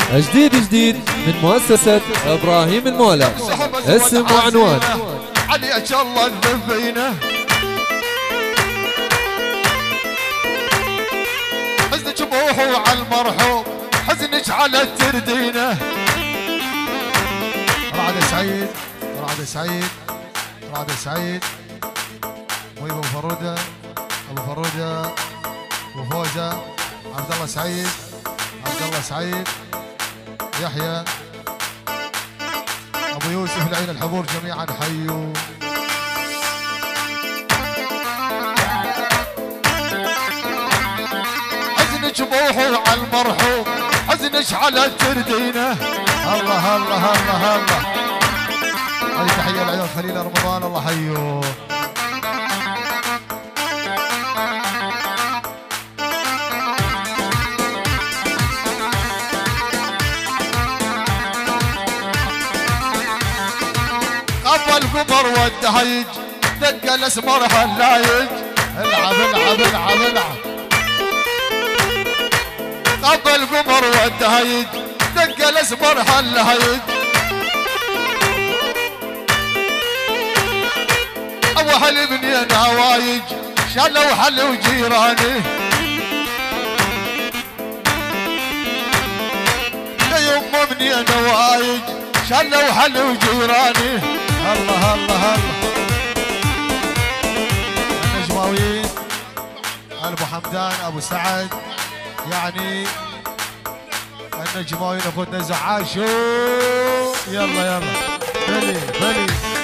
جديد جديد من مؤسسة إبراهيم المولى، اسم وعنوان علي الله الذبينه حزنك بروحه على المرحوم، حزنك على التردينه. رعد سعيد رعد سعيد رعد سعيد وابو فروده، ابو فروده، ابو فوزه، عبد الله سعيد، عبد الله سعيد، يحيى، ابو يوسف، العين الحضور جميعا حيوا. حزنك بروحه على المرحوم، حزنك على التردينه. الله الله الله الله. هذه تحيه لعيون خليل رمضان، الله حيوا. القمر والدهيج دق الاسمر حلايج. العب العب العب العب. قب القمر والدهيج دق الاسمر حلايج. ابو حل بنين هوايج شالوا حلوا جيراني. يا يما بنين هوايج شالوا حلوا جيراني. الله الله الله. النجماويين ابو حمدان، ابو سعد، يعني النجماويين اخوتنا زعاشو. يلا يلا بلي بلي.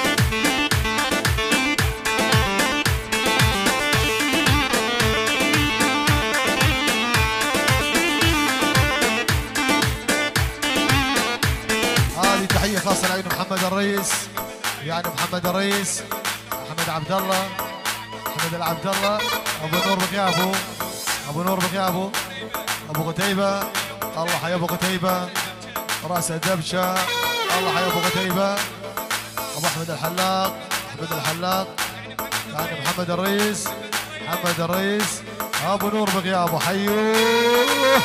هذه تحيه خاصه لعين محمد الرئيس، يعني محمد الرئيس، محمد عبد الله، محمد العبد الله، ابو نور بقيابو، ابو نور بقيابو، ابو قتيبه، الله حيا ابو قتيبه، راس الدبشه، الله حيا ابو قتيبه، ابو احمد الحلاق، احمد الحلاق، يعني محمد الرئيس، محمد الرئيس، ابو نور بقيابو حيوه.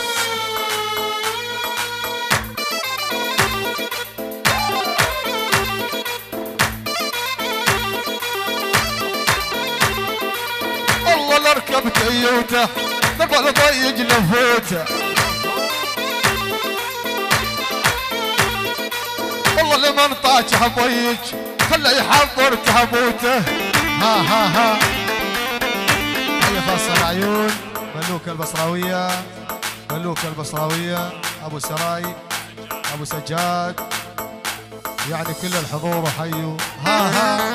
اركب تيوته نقل ضيج لفوته. والله لمن طاج حبيج خله يحضر تابوته. ها ها ها. هيا خاصة العيون ملوك البصراوية، ملوك البصراوية، ابو سراي، ابو سجاد، يعني كل الحضور حيوا. ها ها.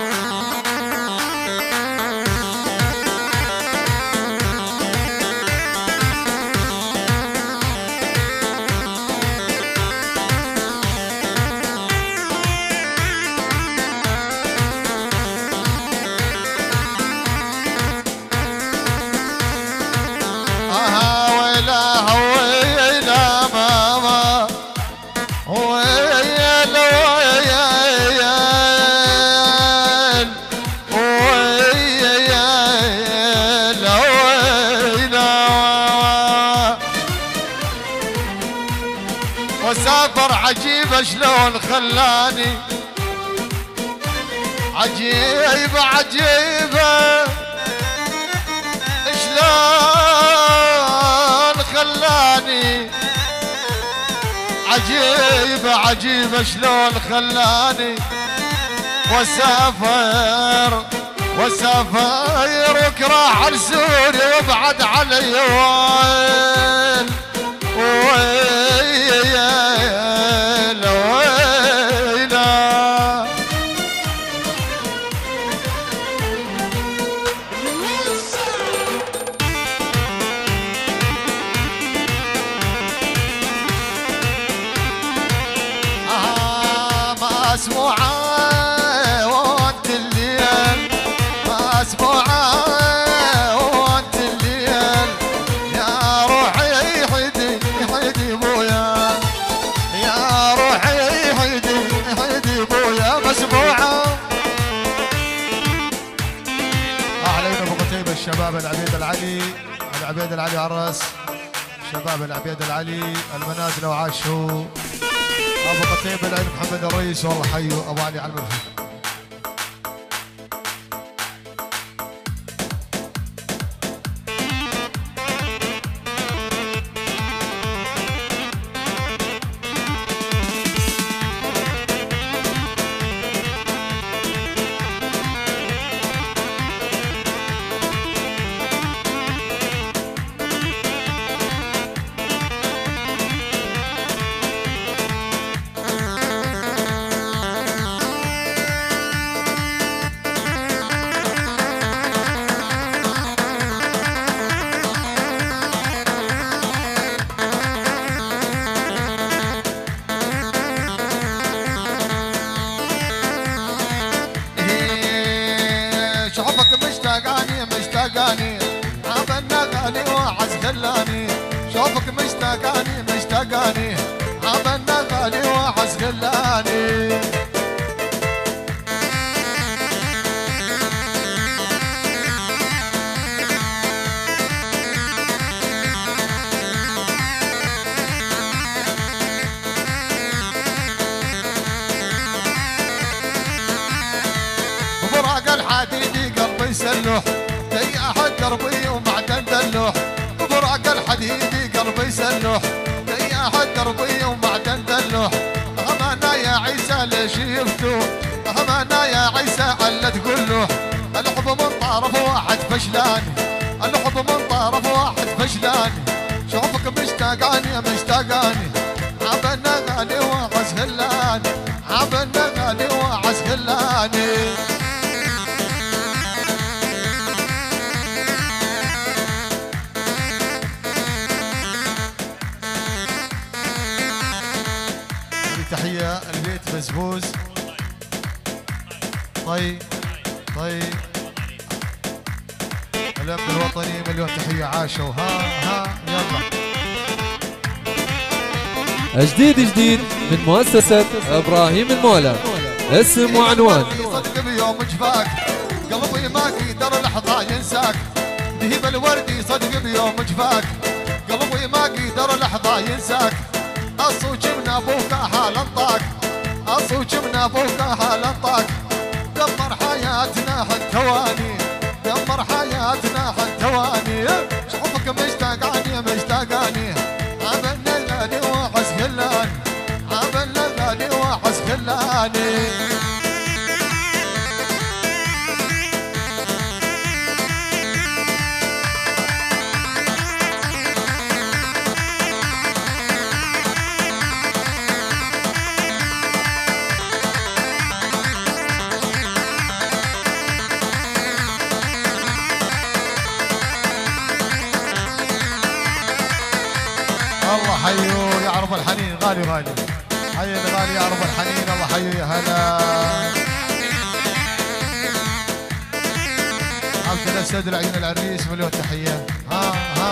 وسافر عجيبة شلون خلاني، عجيبة عجيبة شلون خلاني، عجيبة عجيبة شلون خلاني. وسافر وسافر وكراح على سوري وابعد علي وين وين مسموعة وانت الليل، مسموعة وانت الليل. يا روحي حيدي حيدي بويا، يا روحي حيدي حيدي بويا مسموعة. أحلى من أبو قتيبة الشباب، العبيد العلي، العبيد العلي عرس، شباب العبيد العلي المنازل وعاشوا. ابو قطيب العين محمد الرئيس والله حيوا ابو علي على المرفق. مشتاقاني عبنا غالي وعز خلاني. شوفك مشتاقاني عبنا غالي وعز خلاني. بفراق الحديدي قلبي سلوح زي احد دربي ومعدن دلوح. بفراق الحديدي قلبي سلوح زي احد دربي ومعدن دلوح. همانا يا عيسى ليش يفتوح همانا يا عيسى على تقولوح. الحب من طرف واحد فشلاني الحب من طرف واحد فشلاني. شوفك مشتاقاني عبنا غالي وعز خلاني عبنا غالي وعز خلاني. تحية البيت بسبوس. طيب الأمن الوطني مليون تحية عاشوا. ها يلا جديد من مؤسسة إبراهيم المولى. اسم وعنوان. صدق بيوم جفاك قلبي ما قدر لحظة ينساك. ذهب الوردي صدق بيوم جفاك قلبي ما قدر لحظة ينساك. الصوت من ابوك حال انطاك الصوت من ابوك حال انطاك. دمر حياتنا حالثواني دمر حياتنا حالثواني. شوفك مشتاقاني عبنا غالي وعز خلاني عبنا غالي وعز خلاني. الله حيو يا عرب الحنين غالي حي الغالي يا عرب الحنين. الله حيو يا هلا عبد الاسد العيون العريس مليون تحيه. ها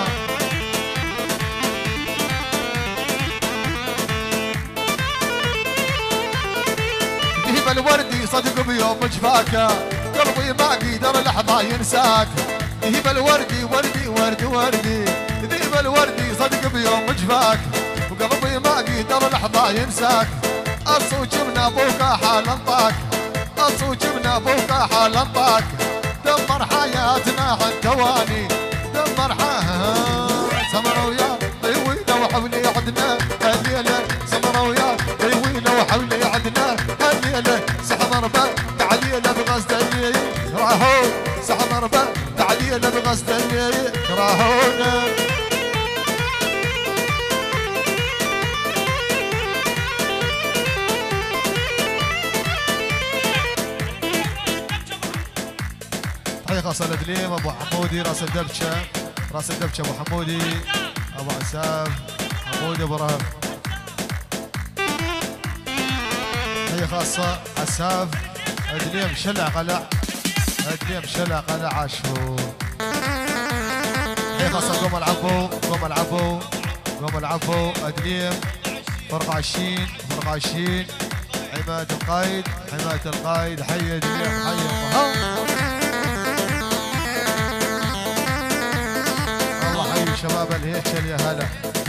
ذهب الوردي صدق بيوم جفاك قلبي ما قدر لحظه ينساك. ذهب الوردي وردي ذهب الوردي صدق بيوم جفاك وقلبي ما قدر لحظة ينساك. الصوت من ابوك حال انطاك الصوت من ابوك حال انطاك. دمر حياتنا حالثواني دمر سمر ويا طيوينا وحولي عدنا هالليلة سمر ويا طيوينا وحولي عدنا هالليلة. سحمر با تعليلة بغزد الليل راهو سحمر با تعليلة بغزد الليل راهونا. تحية خاصة لدليم ابو حمودي راس الدبشه ابو حمودي ابو عساف حمودي ابو رهب. تحية خاصة عساف دليم شلع قلع عاشو. تحية خاصة قوم العبو دليم فرقة 20 حماية القايد حي دليم حي شباب الهيكل يا هلا.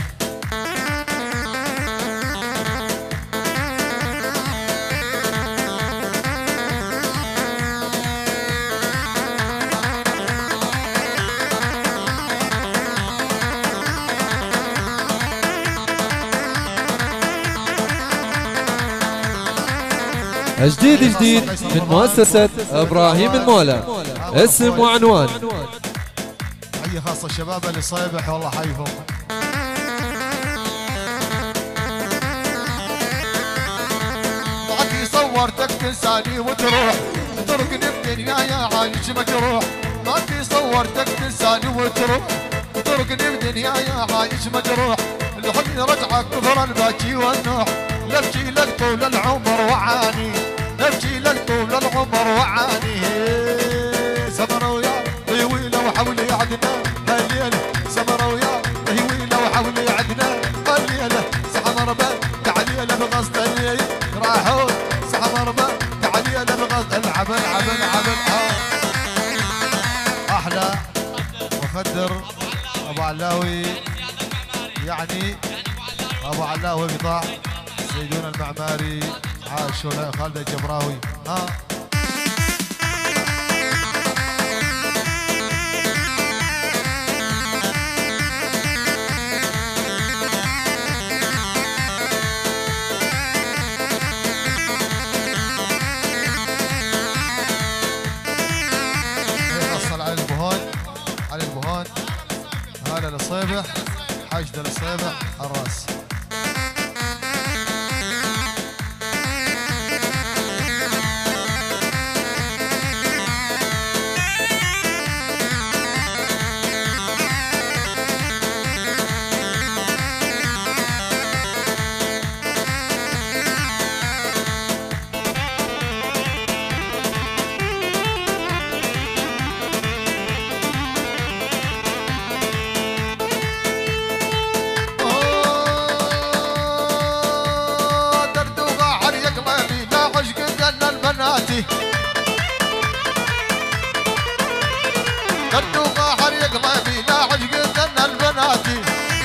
جديد من مؤسسة إبراهيم المولى، اسم وعنوان. حية خاصة الشباب اللي صيبح والله حيهم. معك صورتك تنساني وتروح تركني بدنيا يا عايش مجروح. معك صورتك تنساني وتروح تركني بدنيا يا عايش مجروح. الحزن رجعك كثر الباكي والنوح. نبكي لك طول العمر وعاني نبكي لك طول العمر وعاني. سمرة ويا طيويلة وحولي عدنا هالليلة. سمرة ويا طيويلة وحولي عدنا هالليلة. سحمر بال تعليلة بقصد الليل راحون. سحمر بال تعليلة بقصد العب العب العب. أحلى مخدر أبو علاوي يعني أبو علاوي قطاع سيدون المعماري عاش خالد الجبراوي. يحصل على البهون على البهون. هذا للصيبح حشد للصيبح الراس. قدو قاحر يقلبي لا عشق ذن البناتي.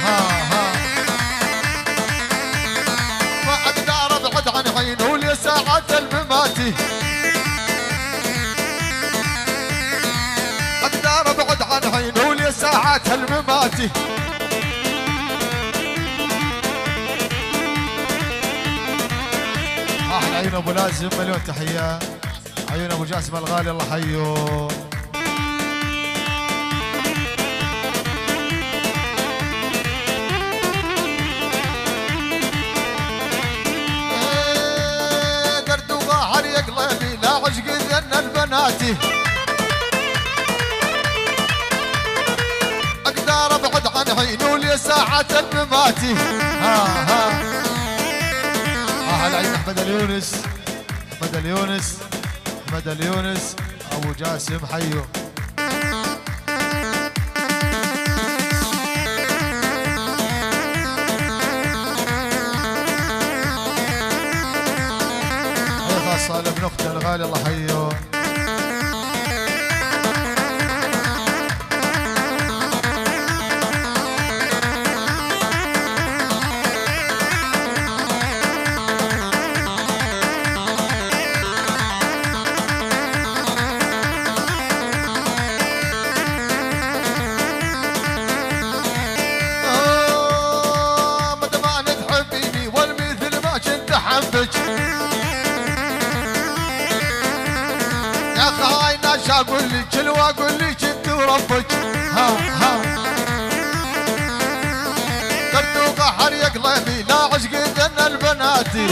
ما اقدر ابعد عن عينه لساعة المماتي. اقدر ابعد عن عينه لساعة المماتي. احلى عيون ابو لازم مليون تحية. عيون ابو جاسم الغالي الله حيه. درد وقهر يقلبي لا عشق ذن البناتي. اقدر ابعد عن عينه لساعة المماتي. العين احمد اليونس احمد اليونس احمد اليونس ابو جاسم حيو. خاصة لابن اختي الغالي الله حيو. اقول لك واقول لك انت وربك. قد وقهر يقلبي لا عشق ذن البناتي.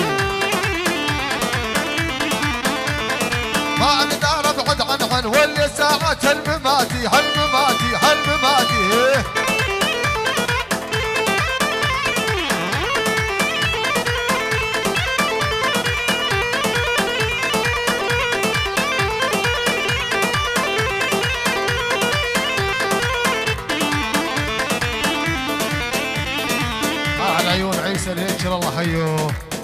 ما اقدر ابعد عن واللي ساعة المماتي. هالمماتي هالمماتي. عيون عيسى الهيكل الله حيه.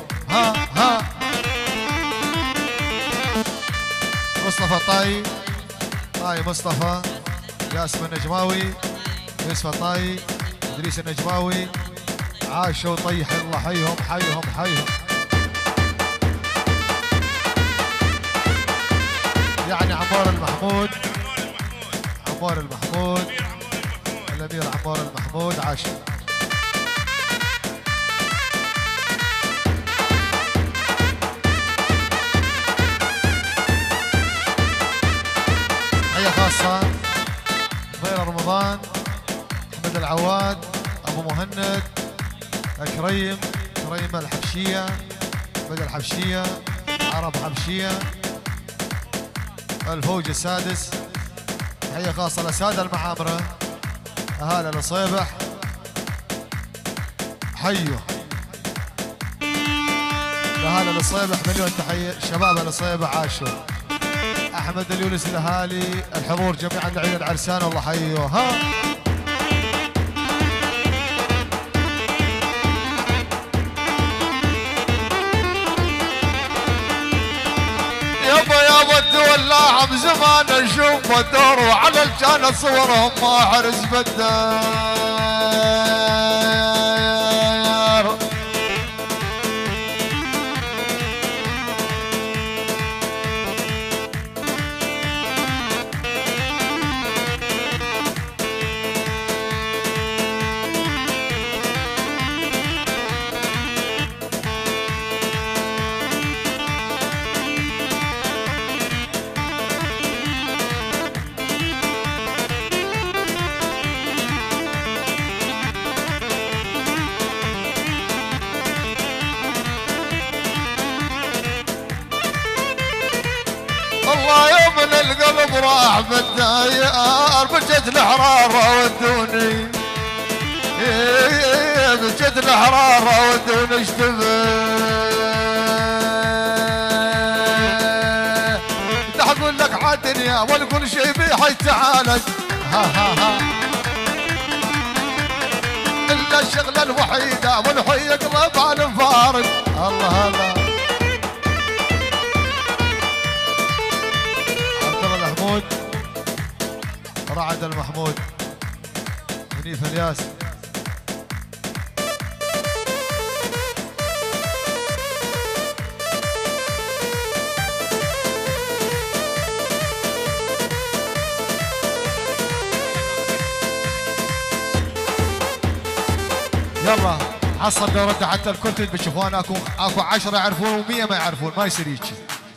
مصطفى طاي مصطفى. ياسم النجماوي يوسف طاي ادريس النجماوي عاشوا وطيح. الله حيهم حيهم حيهم. يعني عمار المحمود، عمار المحمود، الامير عمار المحمود عاشوا. تحية خاصة غير رمضان، احمد العواد، ابو مهند، كريم الحبشية، احمد الحبشية، عرب حبشية، الفوج السادس. تحية خاصة لسادة المعامرة، اهالي الصيبح حيوا. اهالي الصيبح مليون تحية، شباب الصيبح عاشوا. احمد اليونس، الاهالي، الحضور جميعا لعيد العرسان والله حيوا. ها يابا تولع بزمان نشوف الدور وعلى الجنة صورهم ما حرز بالدار. القلب راح بالداير، بجت الحرارة ودوني، بجت الحرارة ودوني اشتبه. اقول لك عالدنيا والكل شي بيها يتعالج، ها الا الشغلة الوحيدة والحي يقلب على الفارق. الله الله رعد المحمود، منيف الياس. يلا حصل دورته حتى الكل بتشوفون اكو 10 يعرفون و100 ما يعرفون، ما يصير هيك.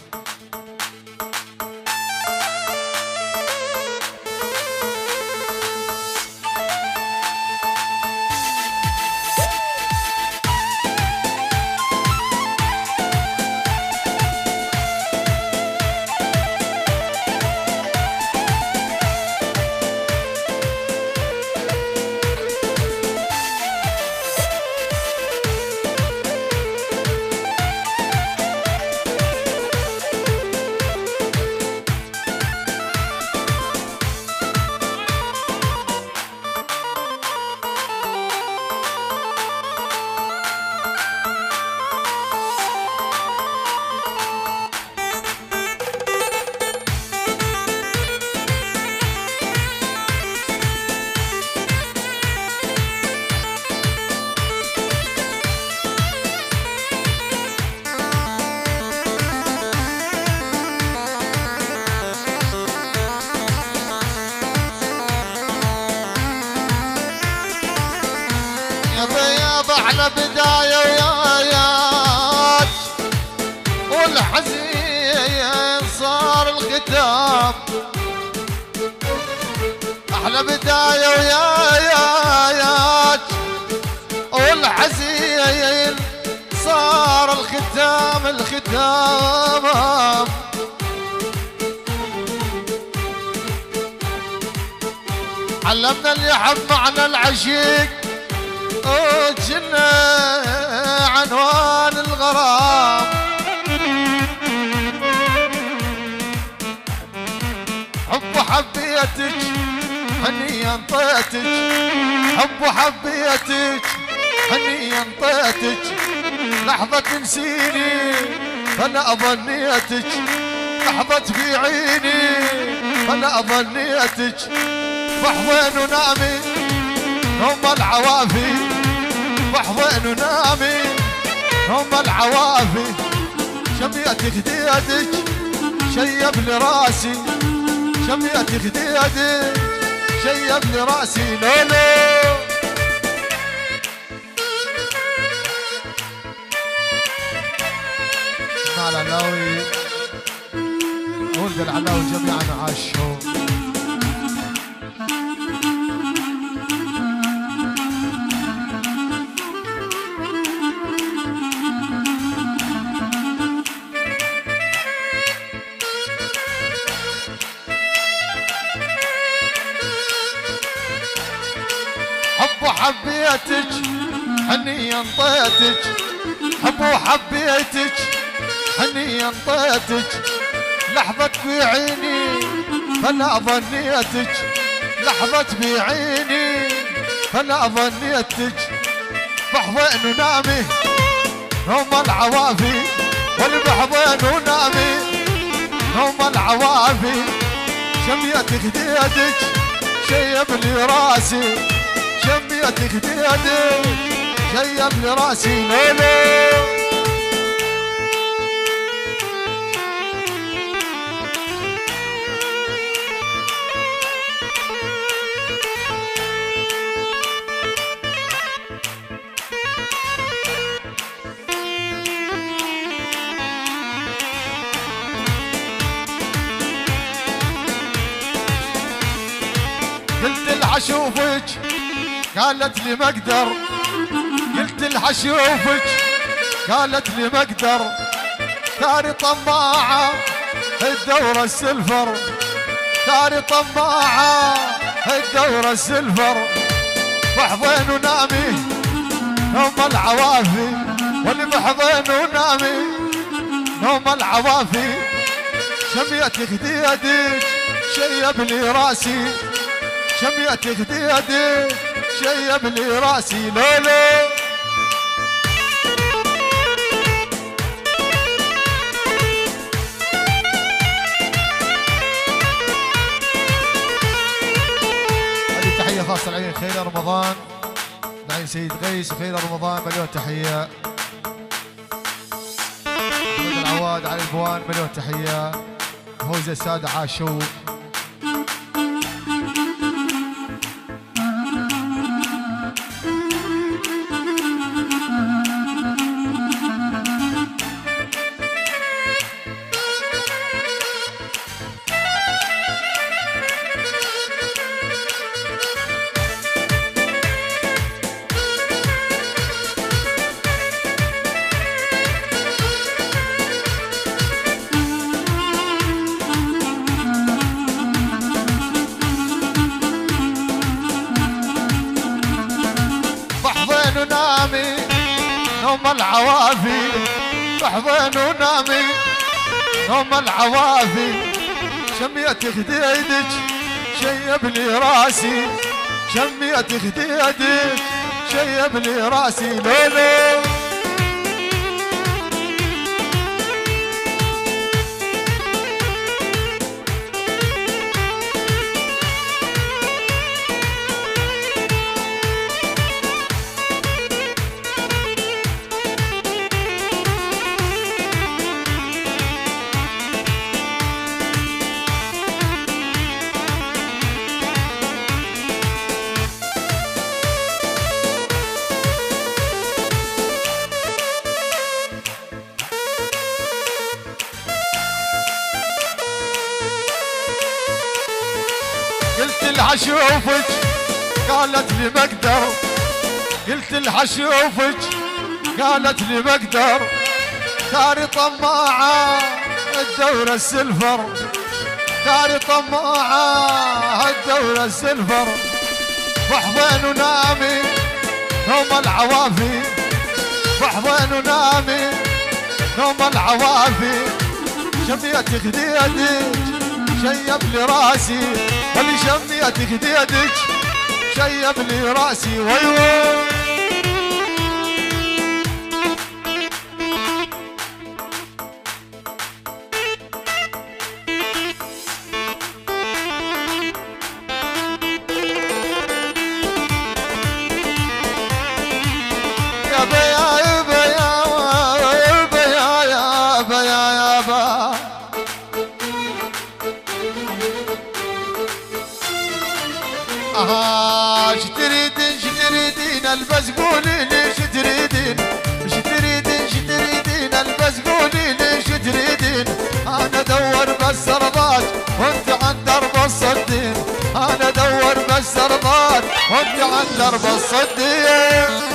على بداية ويايات والحزين صار الختام، أحلى بداية ويايات والحزين صار الختام. علمنا اللي يحب معنى العشيق وجنا عنوان الغرام، حب حبيتك هني انطيتك، حب حبيتك هني انطيتك، لحظة تنسيني فانا اظنيتك، لحظة في عيني فانا اظنيتك، فحوين ونامي هم العوافي بحضن ونامي، هم العوافي شميت خديدك شيب لي راسي، شميت خديدك شيب لي راسي لولو. مع العلاوي ولد العلاوي جميعا عاشوا. حبيتك حني انطيتك، حب وحبيتك حني انطيتك، لحظة بعيني فلا ظنيتك، لحظة بعيني فلا ظنيتك، بحضن ونامي هم العوافي، والبحضن ونامي هم العوافي، شميت خديدك شيب لي راسي، شميت خديدك شيب لي راسي لولو. قلت لها اشوفك قالت لي ما اقدر، قلت لها اشوفك قالت لي ما اقدر، ثاري طماعه الدوره السلفر، ثاري طماعه الدوره السلفر، بحضن ونامي هم العوافي، واللي بحضن ونامي هم العوافي، شميت خديدك شيب لي راسي، شميت خديدك شيب لي راسي لولو. هذه تحية خاصة لعين خير رمضان، لعين سيد قيس خير رمضان مليون تحية. محمد العواد علي البوان مليون تحية. فوزي السادة عاشوا. هم العوافي بحضن ونامي هم العوافي، شميت خديدك شيب لي راسي، شميت خديدك شيب لي راسي لولو. قلت لها اشوفك قالت لي ما اقدر، قلت لها اشوفك قالت لي ما اقدر، ثاري طماعه الدوره السلفر، ثاري طماعه الدوره السلفر، بحضن ونامي هم العوافي، بحضن ونامي هم العوافي، شميت خديدك شيب لي راسي، واللي شميت خديدك شيب لي راسي ويوي. البس قولي لي ايش تريدين ايش تريدين ايش تريدين البس قولي لي ايش تريدين انا ادور بس رضاك وانت عن درب الصدين انا ادور بس رضاك وانت عن درب الصدين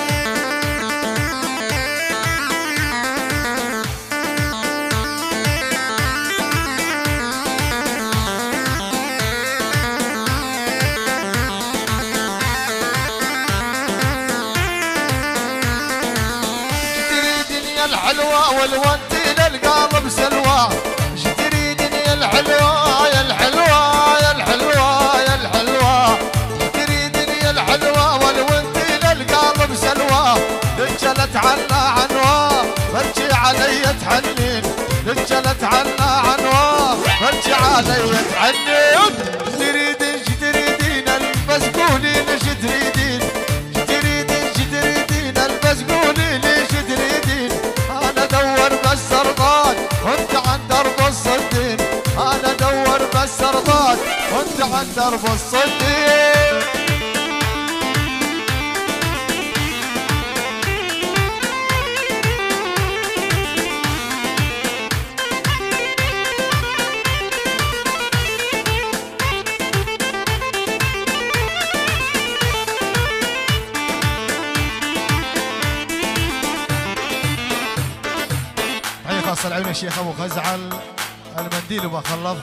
الحلوة والودين القلب سلوى ايش تريدين يا الحلوة يا الحلوة يا الحلوة يا الحلوة ايش تريدين يا الحلوة والودين القلب سلوى رجلت عنا عنوة فرجي علي تحنين رجلت عنا عنوة فرجي علي تحنين ايش تريدين ايش تريدين البس قولي ايش تريدين ايش تريدين ايش تريدين البس قولي ايش تريدين انا ادور بس رضاك وانت عن درب الصدين انا ادور بس رضاك وانت عن درب الصدين العيون الشيخ ابو خزعل المنديل ابو خلف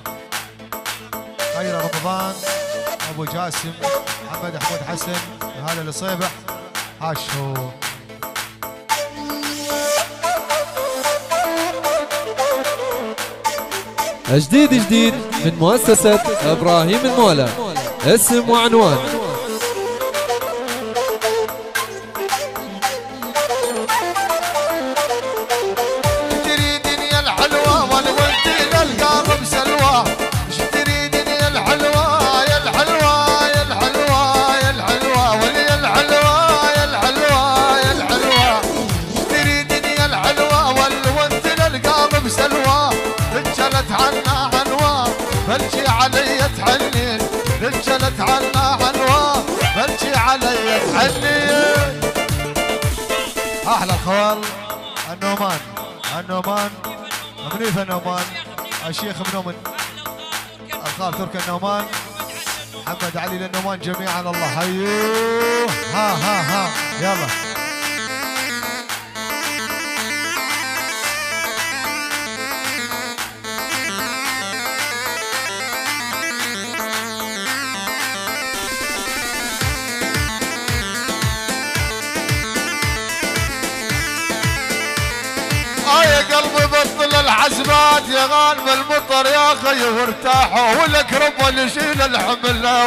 خير رمضان ابو جاسم محمد حمود حسن هذا الصيبح عاشو جديد جديد من مؤسسة ابراهيم المولى اسم وعنوان فرجي علي تحنين رجلت عنا عنوة فرجي علي تحنين احلى الخوال النومان النومان منيف النومان الشيخ منومن الخال ترك النومان محمد علي للنومان جميعا الله حيوه ها يلا يا قلبي بطل العزمات يا غانم المطر يا خي وارتاحوا ولك رب اللي يشيل الحمل لا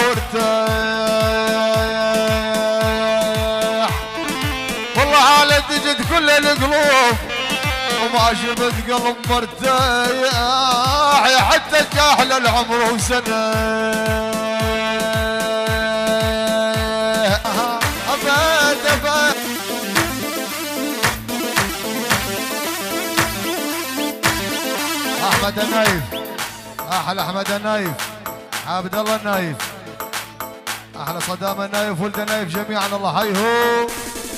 وارتاح والله حالة تجد كل القلوب وما شفت قلب مرتاح يا حتى جاحل العمر وسنة أبد احمد النايف احلى احمد النايف عبد الله النايف احلى صدام النايف ولد النايف جميعا الله حيهم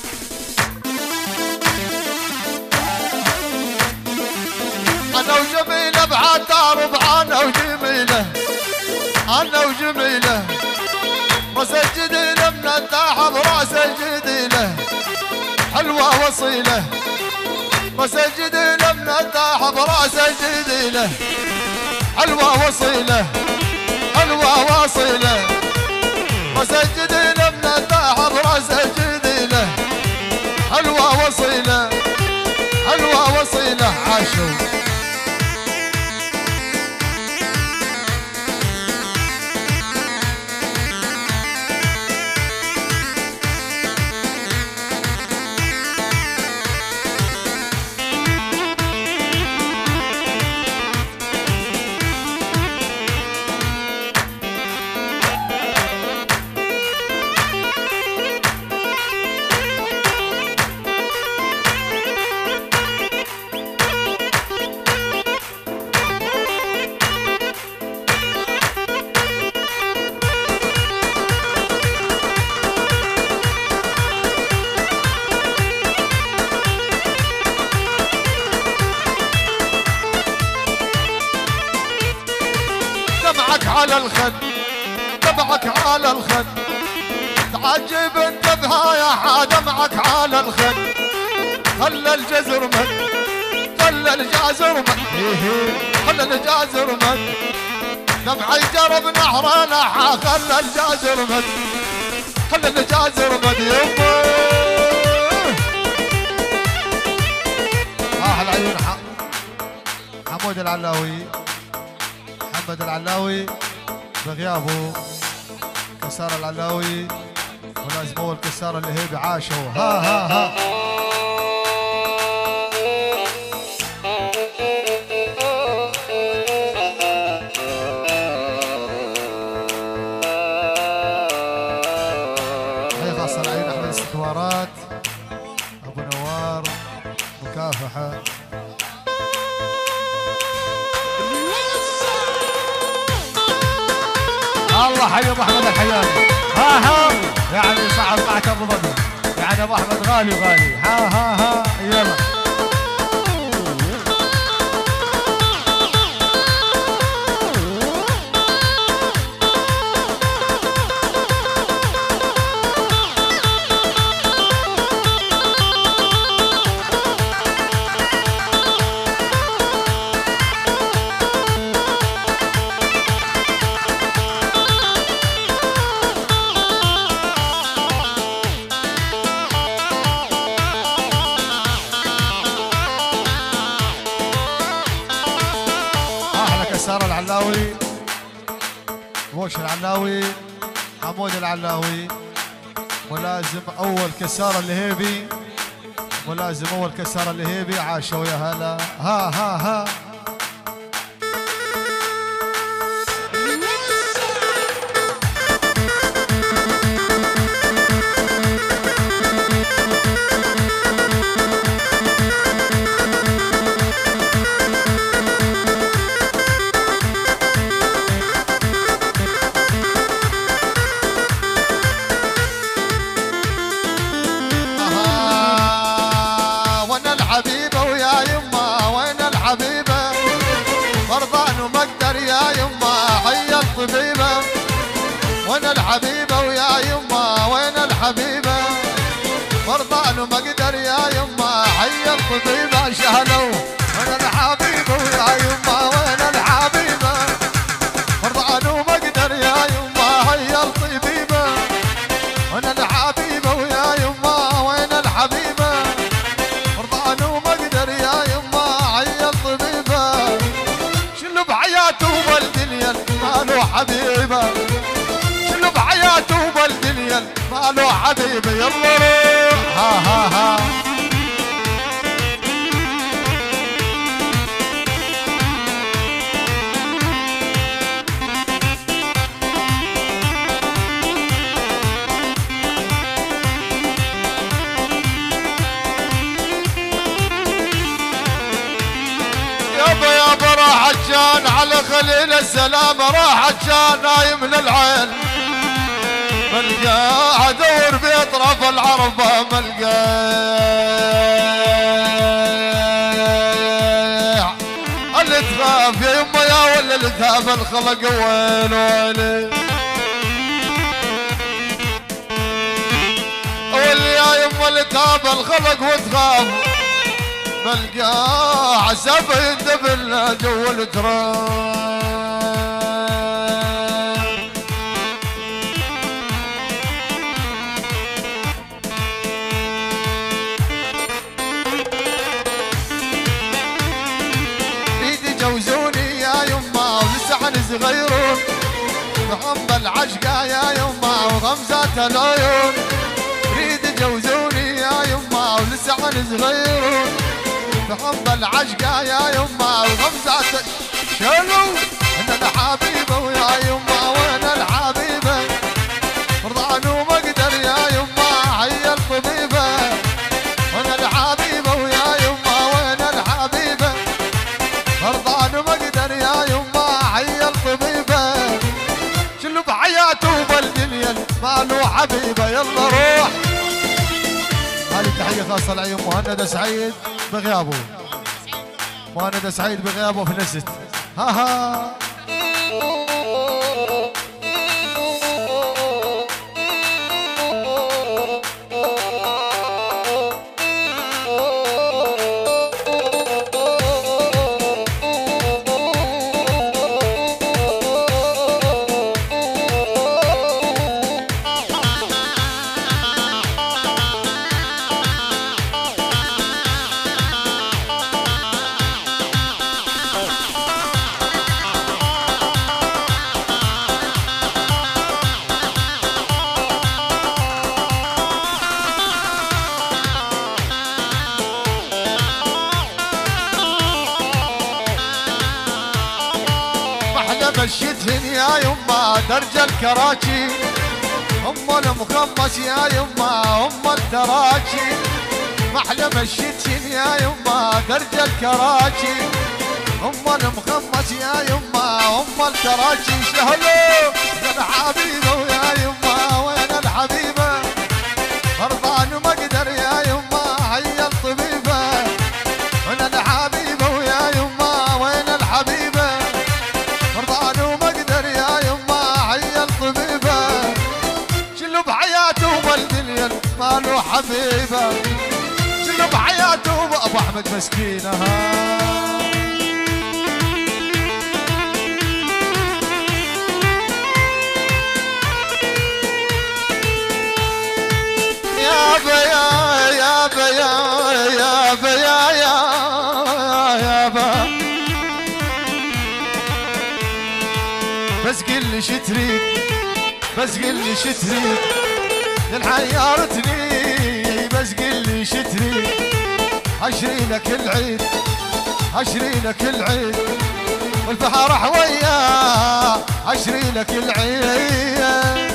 انا وجميله بعد تعرض انا وجميله انا وجميله مسجدي لمن التاحب راس الجديله حلوه وصيله مسجدي لمن التاحب راس الجديله حلوه وصيله حلوه وصيله مسجدي لمن التاحب راس الجديله حلوه وصيله حلوه وصيله عاشوا على الخد دمعك على الخد تعجب انت بها دمعك على الخد خلى الجزر مد خلى الجازر مد خلى الجازر مد دمعي جرب نهر نحا خلى الجازر مد خلى الجازر مد يمه احلى عيون حمود العلاوي محمد العلاوي بغيابه كسار العلاوي ولازم اول كسار اللي هي بعاشوا ها هي خاصة العين احمد استثمارات ابو نوار مكافحة الله حي ابو احمد الحياني ها يعني صعب معك ابو ظبي يعني ابو احمد غالي ها يلا كسار العلاوي وش العلاوي حمود العلاوي ملازم اول كسار الهيبي ملازم اول كسار الهيبي عاشوا يا هلا ها وانا الحبيبه ويا يما وين الحبيبه فرضان ومقدر يا يما حي الطبيبه شهلوا وانا الحبيبه ويا يما وين الحبيبه فرضان ومقدر يا يما حي الطبيبه وانا الحبيبه ويا يما وين الحبيبه فرضان ومقدر يا يما حي الطبيبه شنو بحياته والدنيا ماله حبيبه بحياته بالدنيا ماله حبيبي يلا روح ها يابا راح عجان على خليل السلام راح عجان نايم للعين ملقى ادور في اطراف العربه ملقى اللي تخاف يا يما يا ولا اللي تخاف الخلق وين ويلي واللي يا يما اللي تخاف الخلق وتخاف ملقى عسف يندفن جو التراب جوزوني يا يما ولسعن صغيرون بحب العشقة يا يما وغمزات العيون ريد جوزوني يا يما ولسعن صغيرون بحب العشقة يا يما وغمزات شنو انا الحبيبة ويا يما وانا الحبيبة رضعن ومقدر يا يما حي الطبيبة وانا الحبيبة ويا يما وانا الحبيبة فرضان ومقدر يا يما حي الطبيبه شنو بحياته بالدنيا ماله حبيبه يلا روح هذه تحيه خاصه لعيون مهند سعيد بغيابه مهند سعيد بغيابه في نست ها مشيتهن يا يما درج الكراكي، ام المخمس يا يما ام التراكي، محلى مشيتهن يا يما درج الكراكي، ام المخمس يا يما ام التراكي. شهلو الحبيبه ويا يما وين الحبيبه، غربان ما اقدر يا يما هيا الطبيبه، وين الحبيبه ويا يما وين الحبيبه، غربان وما اقدر يا يما هيا الطبيبه، شلو بحياته والدنيا ما له حبيبه، شلو بحياته ابو احمد مسكينه. يا بيا يا بيا يا بيا يا با، بس قل لي شو تريد، بس قل لي شو تريد، حيرتني بس قل لي شو تريد، اشري لك العيد اشري لك العيد والفرح وياه، اشري لك العيد.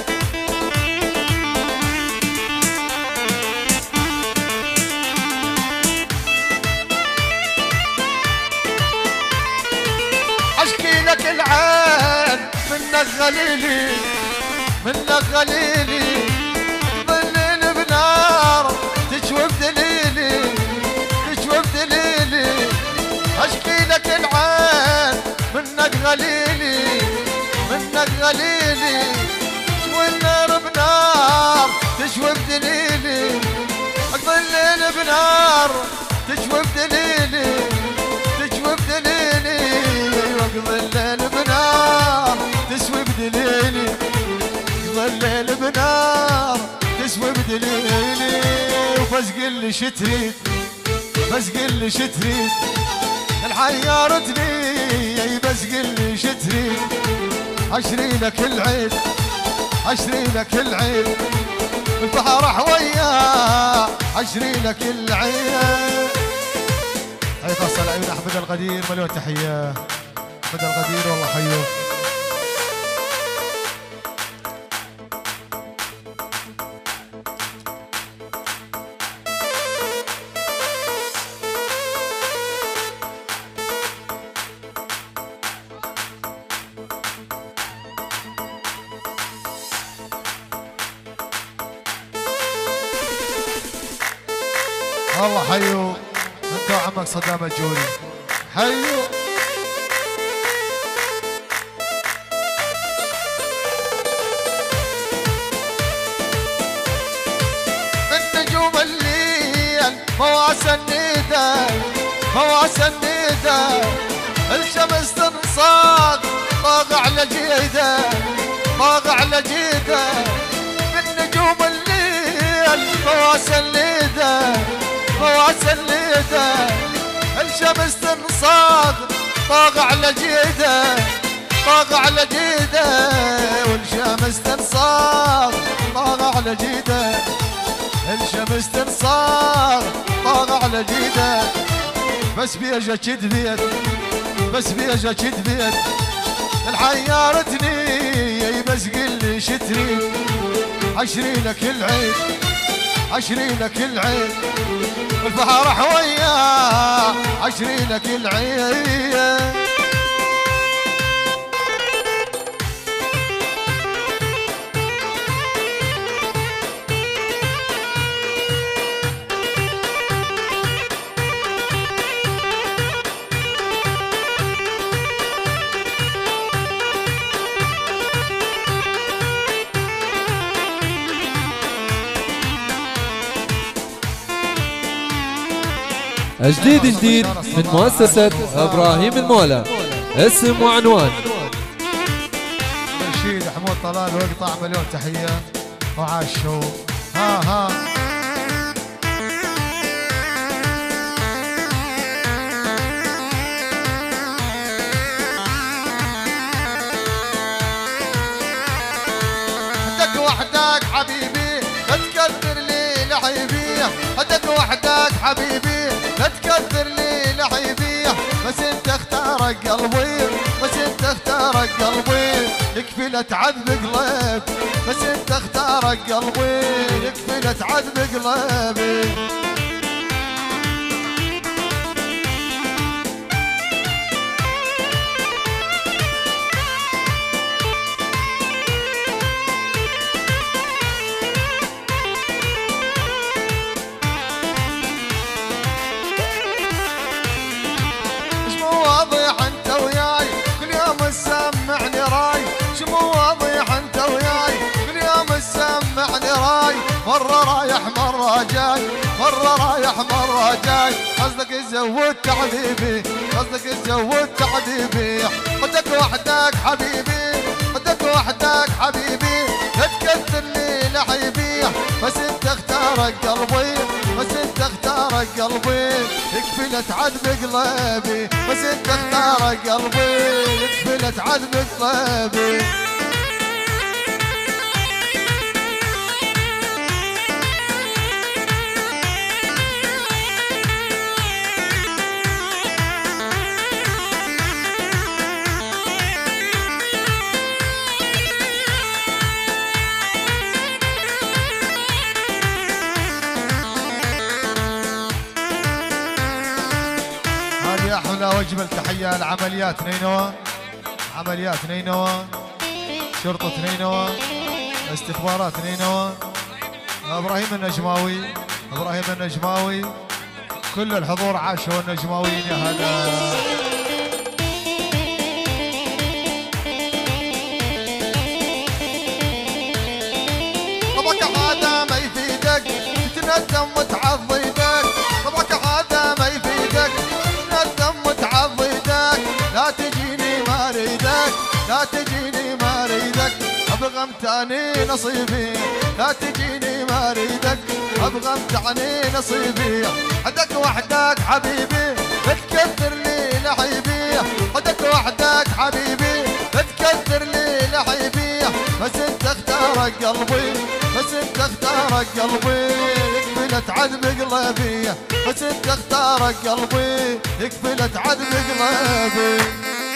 اشكي لك العين منك غليلي منك غليلي، ظليل بنار تشوف دليلي تشوف دليلي، اشكي لك العين منك غليلي منك غليلي، والنار بنار تشوف دليلي، ظليل بنار تشوف دليلي تشوف دليلي، الليل بنار تسوي بدليلي، الليل بنار تسوي بدليلي، وبس قل لي شو تريد بس قل لي شو تريد، حيرتني بس قل لي شو تريد، اشري لك العيد اشري لك العيد والفرح وياه، اشري لك العيد. هاي خاصة لعيون احمد الغدير، مليون تحية احمد الغدير والله حيوه. والله حيو انت وعمك صدام الجوري حيو. من نجوم الليل مواس الندى مواس الندى، الشمس تنصاد طاغ على جيده طاغ على جيده، من نجوم الليل مواس الندى مواس الندى، الشمس تنصاغ طاغ على جيده طاغ على جيده، والشمس تنصاغ طاغ على جيده، الشمس تنصاغ طاغ على جيده، بس بيجا كدبيت بس بيجا كدبيت، حيرتني بس قل لي شو تريد، اشري لك العيد اشري لك العيد والفرح وياه، اشري لك العيد. جديد جديد من مؤسسة إبراهيم المولى، اسم وعنوان. رشيد حمود طلال ويقطع مليون تحية وعاشوا ها هدك وحدك حبيبي لا تكثر لي لعيبي، هدك وحدك حبيبي لا تكثر لي لعيبي، بس انت اختارك قلبي بس انت اختارك قلبي يكفي لا تعذب قلبي، بس انت اختارك قلبي يكفي لا تعذب قلبي. مرة رايح مرة جاي، مرة رايح مرة جاي، قصدك تزود تعذيبي، قصدك تزود تعذيبي. خدك وحدك حبيبي، خدك وحدك حبيبي، لا تكثر لي لعيبي، بس انت اختارك قلبي، بس انت اختارك قلبي يكفي لا تعذب قلبي، بس انت اختارك قلبي يكفي لا تعذب قلبي. أحلى وأجمل تحية لعمليات نينوى، عمليات نينوى، شرطة نينوى، استخبارات نينوى، إبراهيم النجماوي، إبراهيم النجماوي، كل الحضور عاشوا النجماويين يا هلا. طبعك هذا ما يفيدك تتندم وتعضيدك، طبعك هذا ما يفيدك لا تجيني ما اريدك، لا تجيني ما اريدك، ابغى امتعني نصيبي، لا تجيني ما اريدك، ابغى امتعني نصيبي. حدك وحدك حبيبي لا تكثر لي لعيبي، حدك وحدك حبيبي لا تكثر لي لعيبي، بس انت اختارك قلبي، بس انت اختارك قلبي يكفي لا تعذب قلبي، بس انت اختارك قلبي يكفي لا تعذب قلبي.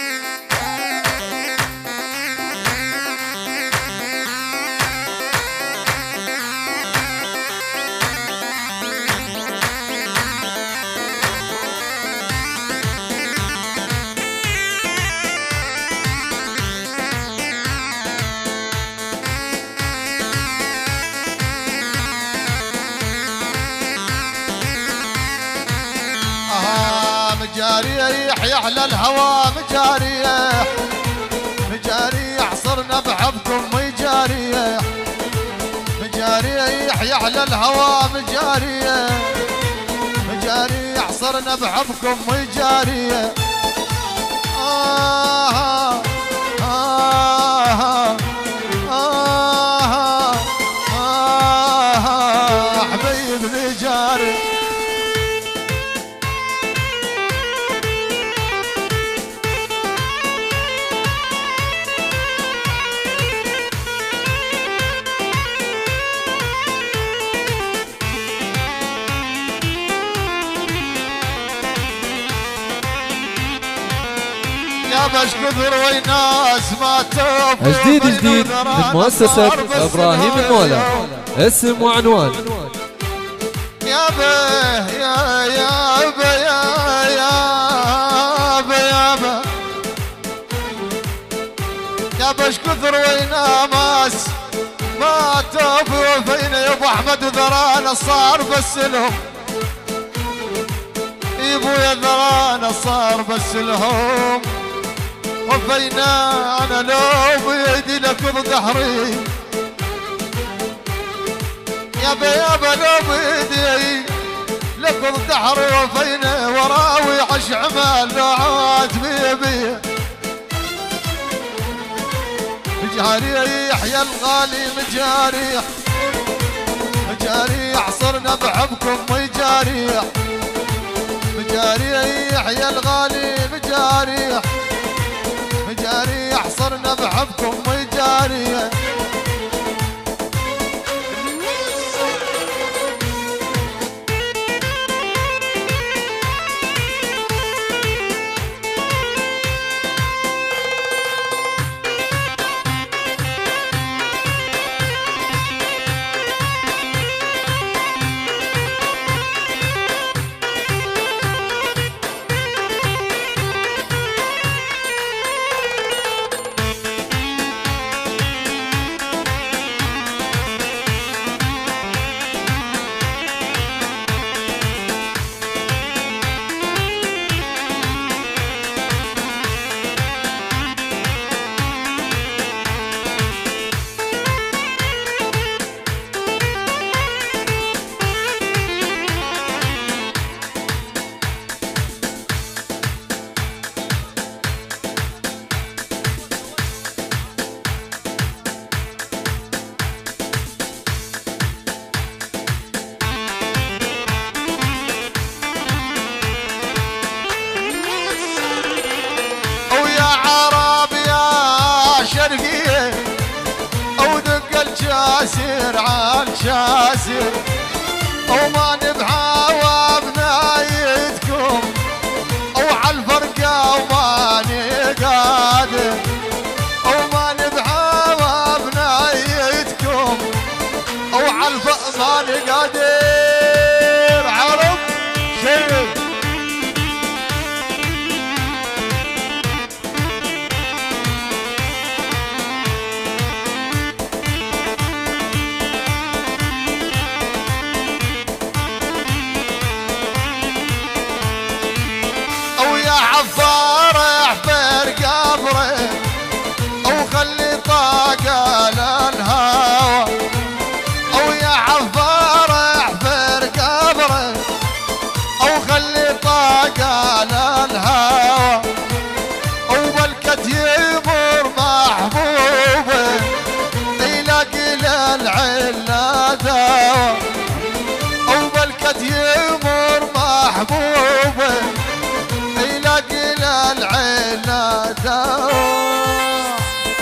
مجاريح يحلى الهوى مجاريح، مجاريح صرنا بحبكم مجاريح، مجاريح يحلى الهوى مجاريح، مجاريح صرنا بحبكم مجاريح. حبيب مجاريح باش كثر ويناس ما توفوا. جديد جديد من مؤسسة إبراهيم المولى، اسم وعنوان. يا به يا به يا به يا به يا باش كثر ويناس ما توفوا فينا، يا ابو احمد ذرانا صار بس لهم، يا ابويا ذرانا صار بس لهم، وفينا انا لو بيدي لكض ظهري، يابا يابا لو بيدي لكض ظهري، وفينا وراوي عش عمال لو عاد بيبي. مجاريح يا الغالي مجاريح، مجاريح صرنا بحبكم مجاريح، مجاريح يا الغالي مجاريح، مجاريح صرنا بحبكم مجاريح. عسير عن شاسر وما نبعاوى بنايتكم وعالفرقة وماني قادر وما نبعاوى بنايتكم وعالفرقة ماني قادر عرب شيء عفار احفر قبره وخلي طاقه للهوى ويا عفار احفر قبره وخلي طاقه للهوى وبلكت يمر محبوبه يلاقي للعله دوا وبلكت يمر محبوبه يلاقي للعيلة دواء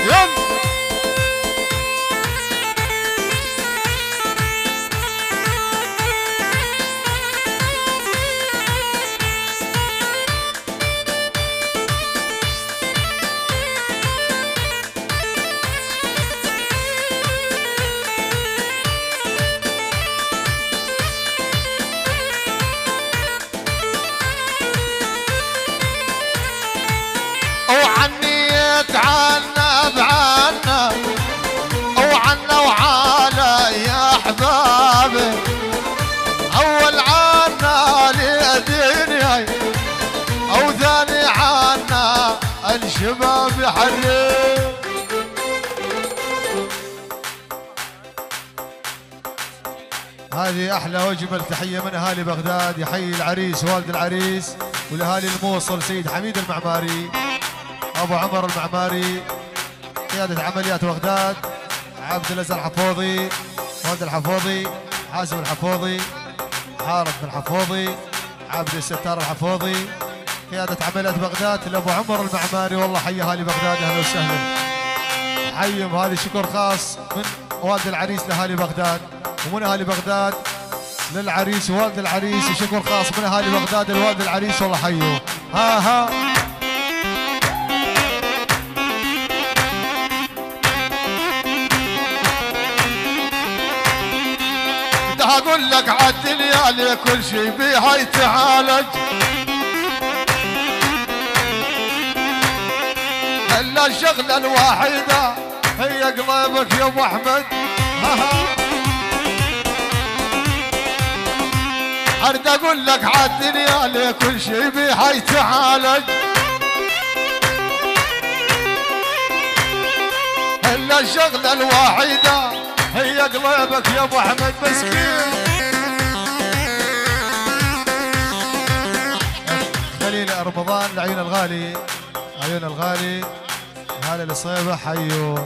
وعنيت عنا بعنا وعنا وعلى يا احبابي اول عنا لدنياي او ثاني عنا الشباب يحرم. هذه احلى واجمل تحيه من اهالي بغداد، يحيي العريس والد العريس والاهالي الموصل سيد حميد المعماري ابو عمر المعماري، قياده عمليات بغداد عبد العزيز الحفوظي والد الحفوظي حازم الحفوظي عارف الحفوظي عبد الستار الحفوظي، قياده عمليات بغداد لابو عمر المعماري. والله حي اهالي بغداد اهلا وسهلا، حيهم. هذه شكر خاص من والد العريس لاهالي بغداد ومن اهالي بغداد للعريس ووالد العريس، وشكر خاص من اهالي بغداد لوالد العريس. والله حيهم. ها اقول لك عالدنيا لي كل شي بيها يتعالج الا الشغله الواحده هي قلبك يا ابو احمد. ارد اقول لك عالدنيا لي كل شي بيها يتعالج الا الشغله الواحده هي قلبك يا ابو احمد مسكين. خليل رمضان العيون الغالي عيون الغالي هلا الصيبه حيو.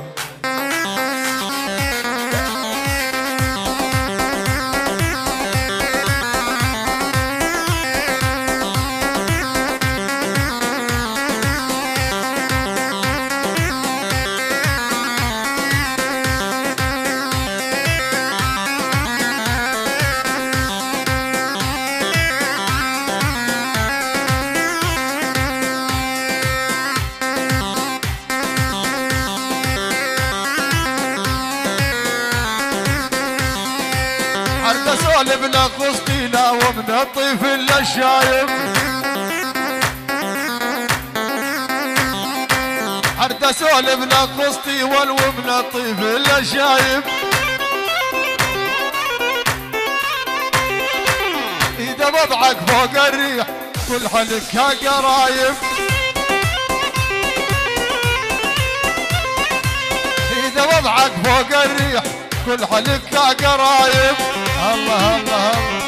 اسولف لا قصتي لا ومن الطفل للشايب عرت اسولف لا قصتي والومن الطفل للشايب اذا وضعك فوق الريح كل حلك يا قرايب اذا وضعك فوق الريح كل حلك يا قرايب. الله الله الله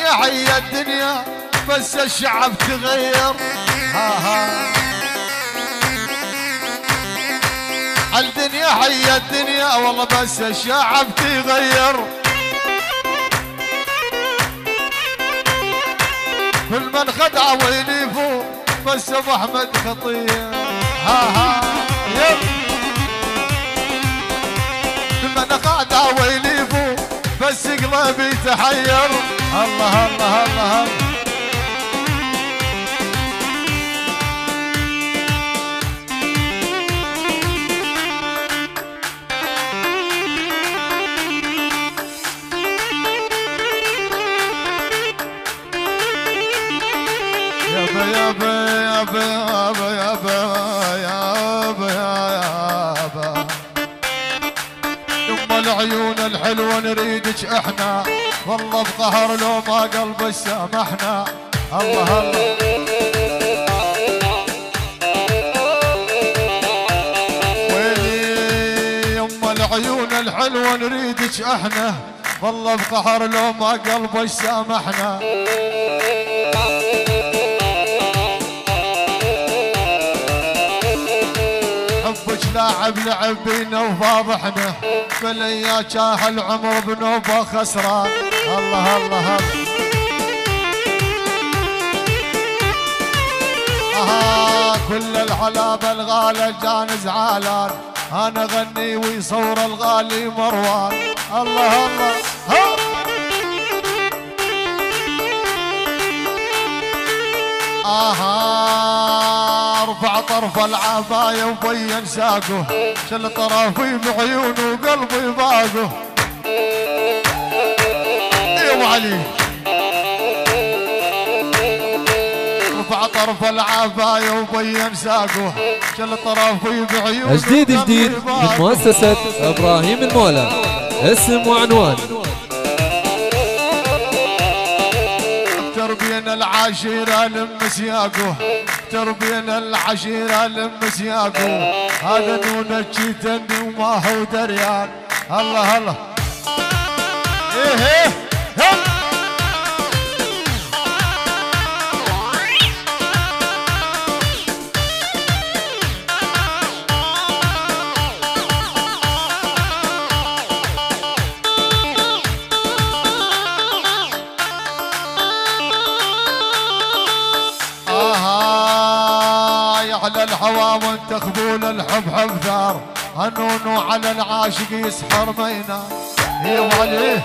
الدنيا حيا الدنيا بس الشعب تغير. الدنيا حيا الدنيا والله بس الشعب تغير. كل من خدع ويليفو بس ابو احمد خطير. يب كل من خدع ويليفو بس قلبي تحير. الله الله الله يابا يابا يابا يابا يابا يابا يما العيون الحلوة نريدك احنا والله بقهر لو ما قلبك سامحنا. الله الله ويلي يما العيون الحلوة نريدك احنا والله بقهر لو ما قلبك سامحنا. حبك لاعب لعب بينا وفاضحنا بليا جاه العمر بنوبه خسران. الله الله كل العلابه الغالي جان زعلان انا غني ويصور الغالي مروان. الله الله ارفع طرف العباية وبين ساقه شل طرفي بعيونه وقلبي باقه. يا ابو علي ارفع طرف العباية وبين ساقه شل طرفي بعيونه. جديد من مؤسسة ابراهيم المولى اسم وعنوان. تربينا العشيرة لم سياقه تربينا العشيرة لم سياقه هذا نونك تندي وما هو دريان. الله الله ايه على الهوى وانت خبول الحب حب ثار هنونو على العاشق يسحر مينا. ايوه عليه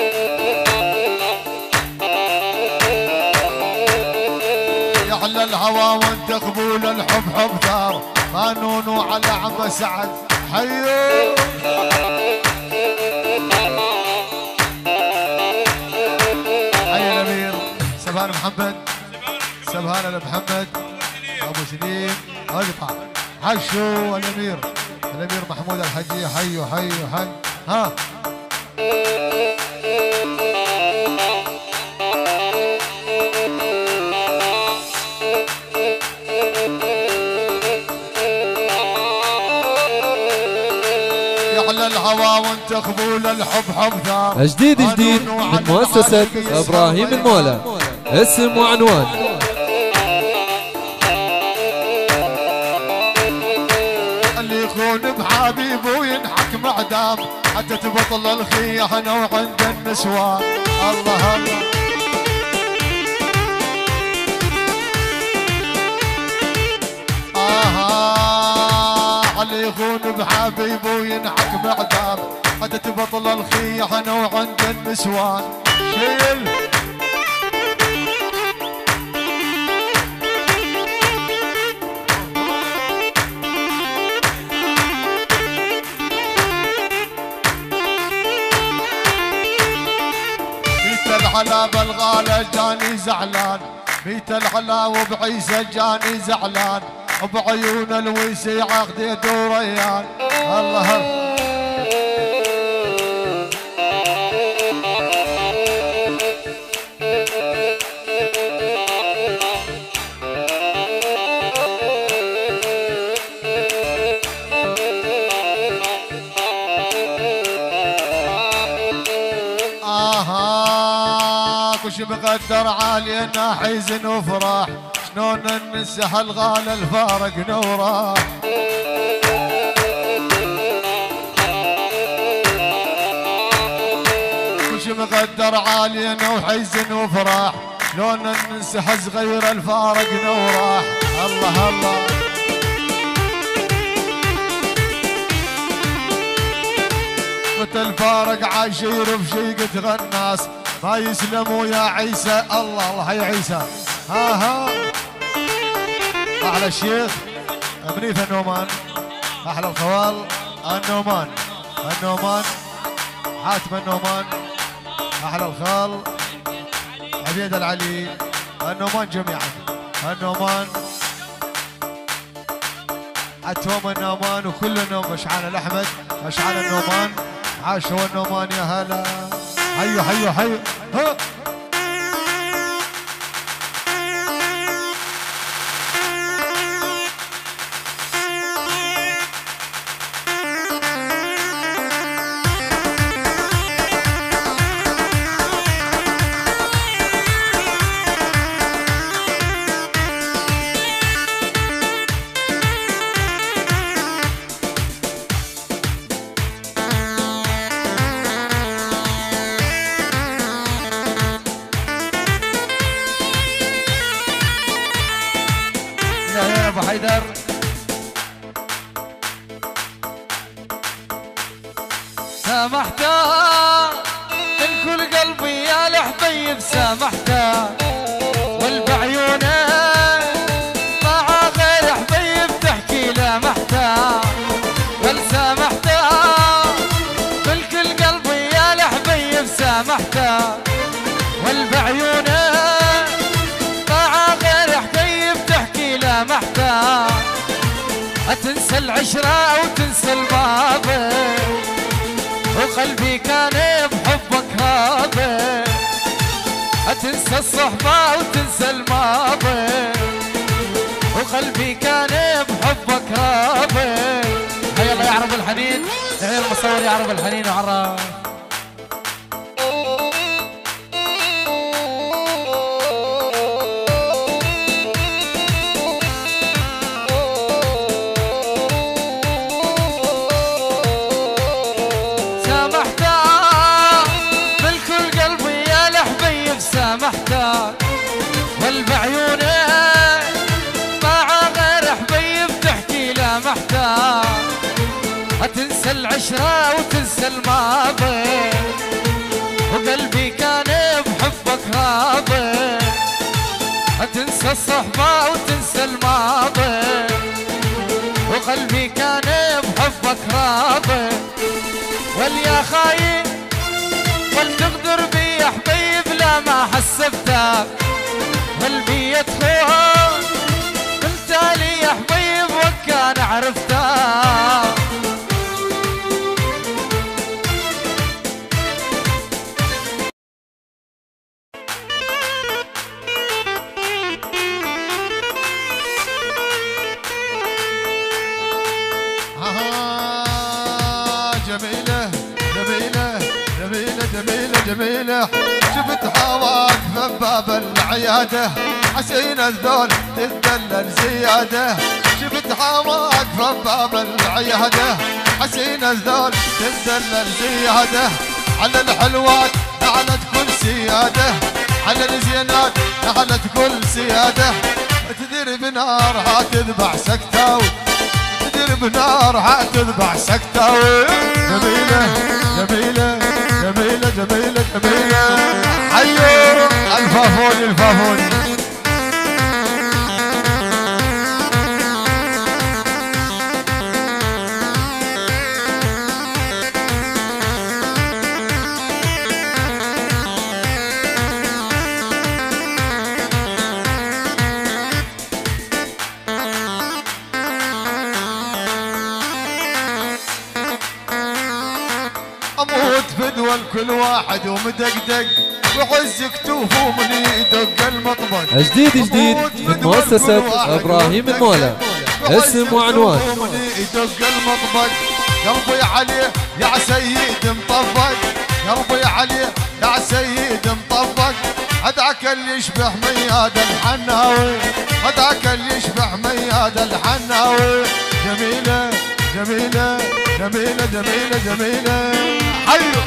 على الهوى وانت خبول الحب حب ثار هنونو على عم سعد حيو. حي الامير سبهان محمد سبهان محمد ابو سليم اقطع حشو الامير محمود الحجي. حيو حيو حي ها يعلى الهوى وانت خبول الحب حب ثار. جديد من مؤسسة ابراهيم المولى اسم وعنوان. يكون بحبيبه وينحك معدام حتى تبطل الخيانة وعند النسوان. الله الله اللي يخون بحبيبه وينحك معدام حتى تبطل الخيانة وعند النسوان. شيل العلا بالغالة جاني زعلان بيت العلا وبعيسى جاني زعلان وبعيون الويسي عقدي دوريان. الله وش مقدر عالينا حزن وفرح، شلون ننسى هالغالي الفارق نوره. وش مقدر عالينا وحزن وفرح، شلون ننسى صغير الفارق نوره. الله الله متى الفارق عاشير بشيقة غناس، ما يسلموا يا عيسى. الله الله يا عيسى. ها احلى الشيخ منيف النومان، احلى الخوال النومان، النومان حاتم النومان، احلى الخال عبيد العلي، النومان جميعا، النومان عتوم النومان وكل النوم. مشعل الاحمد، مشعل النومان، عاشوا النومان يا هلا. حيو حيو حيو. ها ابو حيدر. سامحته من كل قلبي يا الحبيب، سامحته والبعيونه مع غير حبيب تحكي لمحته. والسامحته من كل قلبي يا الحبيب، سامحته والبعيونه محتاج. أتنسى العشرة أو تنسى الماضي، وقلبي كان بحبك راضي. أتنسى الصحبة أو تنسى الماضي، وقلبي كان بحبك راضي. هيا الله يعرف الحنين، هيا المصور يعرف الحنين وعرف. سامحتك والبعيونه مع غير حبيب تحكي له محتاج. أتنسى العشرة وتنسى الماضي، وقلبي كان بحبك راضي. أتنسى الصحبة وتنسى الماضي، وقلبي كان بحبك راضي. واليا خاين والتقدر بي يا حبيب، لا ما حسبتك قلبي يدخل قلت لي يا حبيب وكان عرفتك. جميلة جميلة جميلة جميلة جميلة. شفت حواك باب العيادة، حسين الذول تتدلل زيادة. شفت حواك باب العيادة، حسين الذول تتدلل زيادة. على الحلوات نعلت كل سيادة، على الزينات نعلت كل سيادة. تدري بنارها تذبح سكتة، تدري بنارها تذبح سكتة. جميلة جميلة جميلة جميلة جميلة. حيو الفافوني الفافوني. اموت بدول كل واحد ومدقدق، وعز كتوفه من يدق المطبق. جديد جديد من مؤسسة ابراهيم المولى، اسم وعنوان. من يدق المطبق، قلبي عليه يا سيد مطبق، قلبي عليه يا سيد مطبق. هداك اللي يشبه مياد الحناوي، هداك اللي يشبه مياد الحناوي. جميلة جميلة جميلة جميلة جميلة. حيو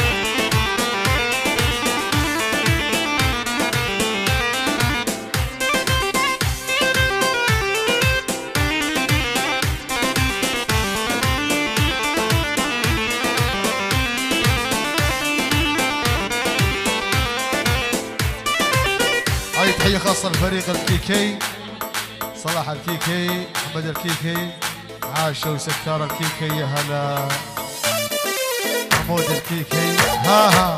هاي تحية خاصة لفريق الكيكي، صلاح الكيكي، محمد الكيكي، عاشوا وسكار الكيكي. يا هلا حمود الكيكي. ها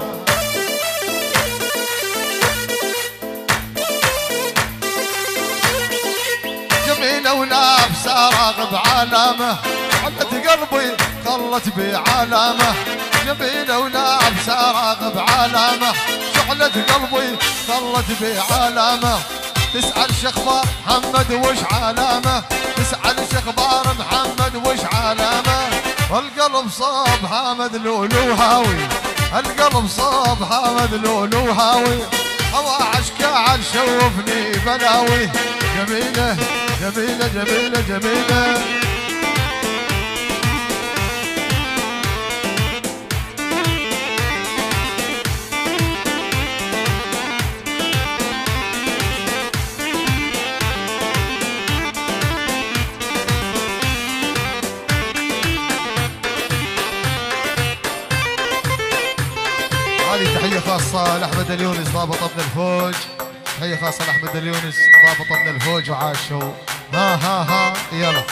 جميلة ولابسة راغب علامة، حلت قلبي خلت بعلامة. جميلة ولابسة راغب علامة، شعلت قلبي خلت بعلامة. تسأل شخبار محمد وش علامة، تسأل شخبار محمد وش علامة. والقلب صاب حامد لولو هاوي، القلب صاب حامد لولو هاوي. هوا عشكال شوفني بلاوي. جميلة جميلة جميلة جميلة. هذه تحية خاصة لأحمد اليونس ضابط ابن الفوج، تحية خاصة لأحمد اليونس ضابط ابن الفوج وعاشوا. ها يلا.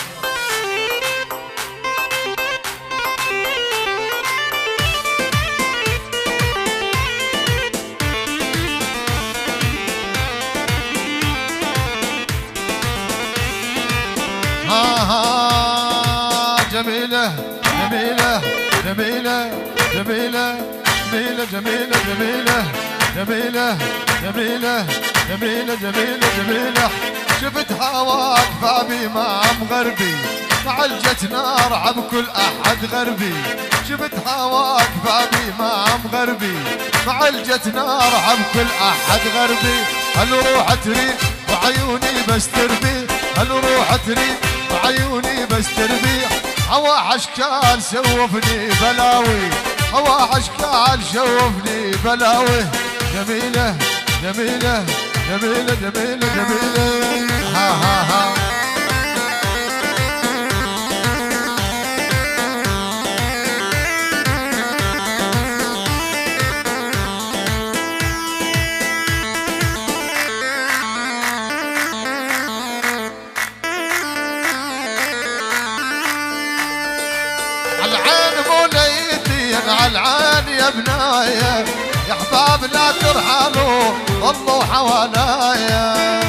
ها جميلة جميلة جميلة جميلة جميلة جميلة جميلة جميلة جميلة جميلة جميلة جميلة. شفتها واقفة بإمام غربي، معلجة نار عب كل أحد غربي. شفتها واقفة بإمام غربي، معلجة نار عب كل أحد غربي. الروح تريد وعيوني بس تربي، الروح تريد وعيوني بس تربي. هوا أشكال سوفني بلاوي، هوا أشكال شوفني بلاوي. جميلة جميلة جميلة جميلة جميلة. ها العين موليتي العين يا بنايا، يا احباب لا ترحلوا ضلوا حواليا.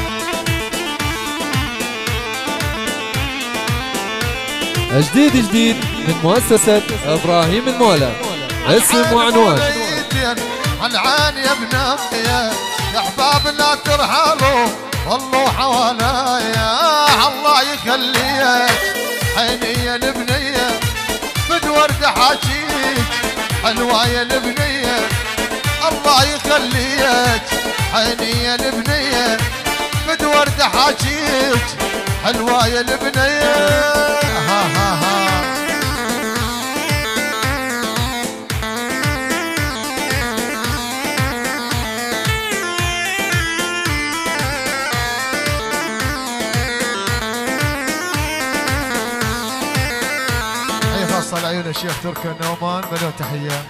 جديد جديد من مؤسسة إبراهيم المولى، اسم وعنوان. العين يا بنايا، يا احباب لا ترحلوا ضلوا حواليا. الله يخليك عيني يا البنية، بد ورد حاجيك حلوة يا البنية. الله يخليك عيني يا البنية، بد ورد حاجيك حلوة يا البنية. ها خاصة لعيون الشيخ تركي النومان، مليون تحية.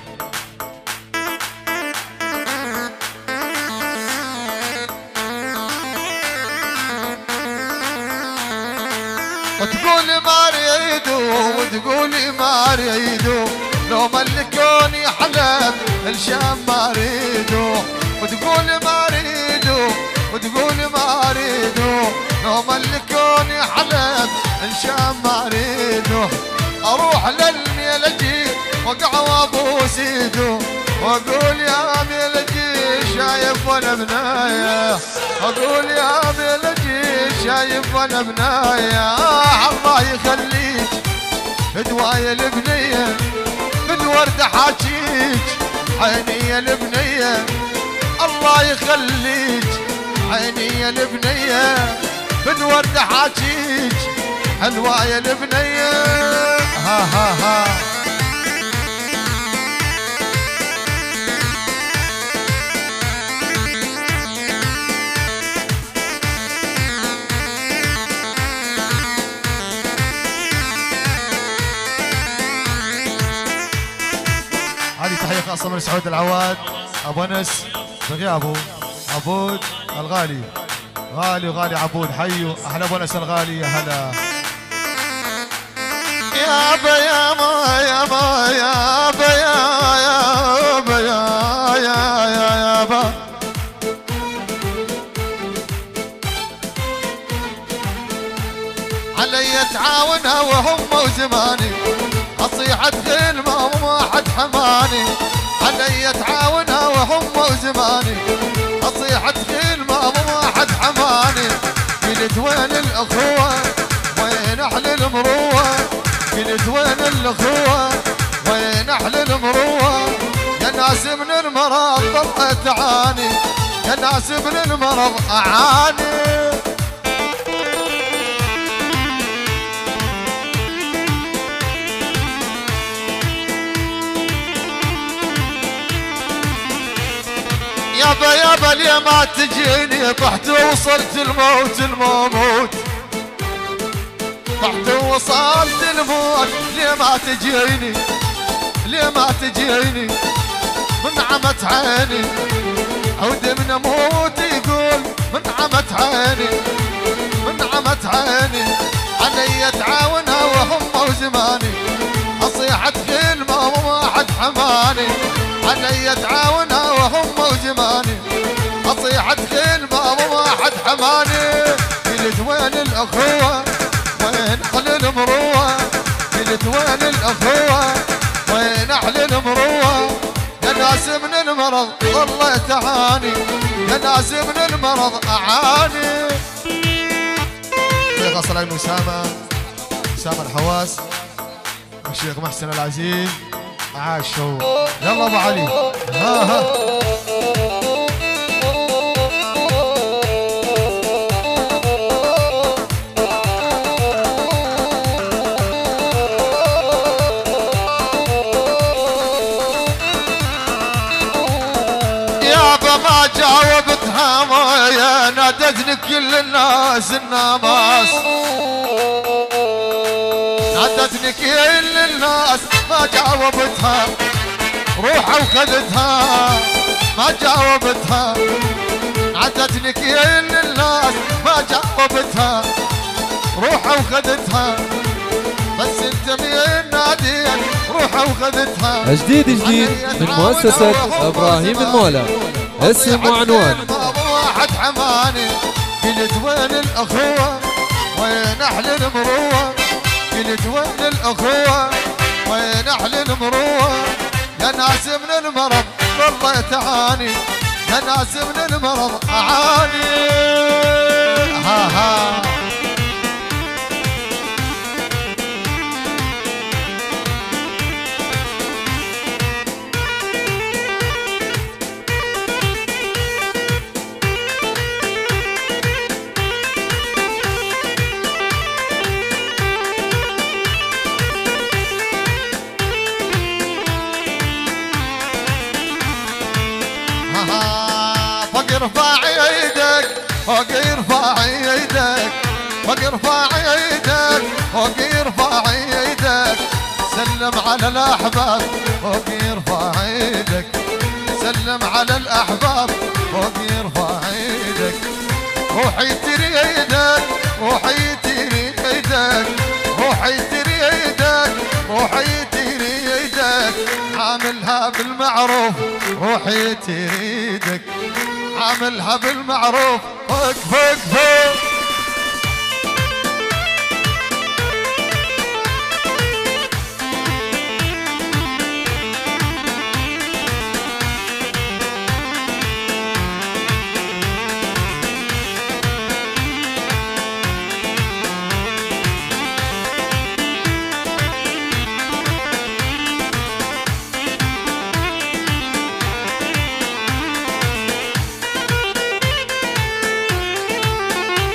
وتقولي ما اريدو وتقولي ما اريدو، لو ملكوني حلب الشام ما اريدو. وتقولي ما اريدو وتقولي ما اريدو، لو ملكوني حلب الشام ما اريدو. اروح للميلجي وقع وابوس ايدو، واقول يا ميلجي شايف وانا بنايه، اقول يا ميلجي شايف وانا بنايه. الله يخليك فدوايا البنيه، فد ورده حاجيك عيني البنيه. الله الله يخليك عيني يا البنية بالورد حاجيك حلوة يا البنية ها ها ها هذه تحية خاصة من سعود العواد أبو أنس بغيابه عبود الغالي غالي وغالي عبود حيوا أهلا أبو أنس الغالي يا هلا يا با يا ما يا ما يا با يا با يا با علي تعاونها وهم وزماني أصيحة خيل ما حد حماني علي تعاونها وهم وزماني أصيحة خيل ما حد حماني قلت وين الأخوة وين أحل المروة قلت وين الأخوة وين أحل المروة يا ناس من المرض ضلت تعاني يا ناس من المرض أعاني يابا يابا ليه ما تجيني طحت ووصلت الموت الموت طحت ووصلت الموت ليه ما تجيني ليه ما تجيني من عمت عيني عود من اموت يقول من عمت عيني من عمت عيني علي تعاونها وهم وزماني أصيحة خيل ما حد حماني علي تعاونها وهم وزماني أصيحة خيل ما حد حماني قلت وين الأخوة وين أحل المروة قلت وين الأخوة وين أحل المروة يا ناس من المرض والله تعاني يا ناس من المرض أعاني في غصر عين أسامة الحواس الشيخ محسن العزيز عاشوا يلا ابو علي ها ها يابا ما جاوبتها مويه نادتني كل الناس الناماس نادتني كل الناس ما جاوبتها روحها وخذتها ما جاوبتها نادتني كل الناس ما جاوبتها روحها وخذتها بس انت مين نادين روحها وخذتها جديد من مؤسسة إبراهيم المولى اسم وعنوان واحد حماني قلت وين الأخوة وين أحل المروة قلت وين الأخوة وين أحل المروة يا ناس من المرض والله تعاني يا ناس من المرض أعاني ها ها ارفع ايدك فوق ارفع ايدك فوق ارفع ايدك فوق ارفع ايدك سلم على الاحباب فوق ارفع ايدك سلم على الاحباب فوق ارفع ايدك روحي تري ايدك روحي تري ايدك روحي تري ايدك روحي تري ايدك عاملها بالمعروف روحي تريدك عاملها بالمعروف فوق فوق فوق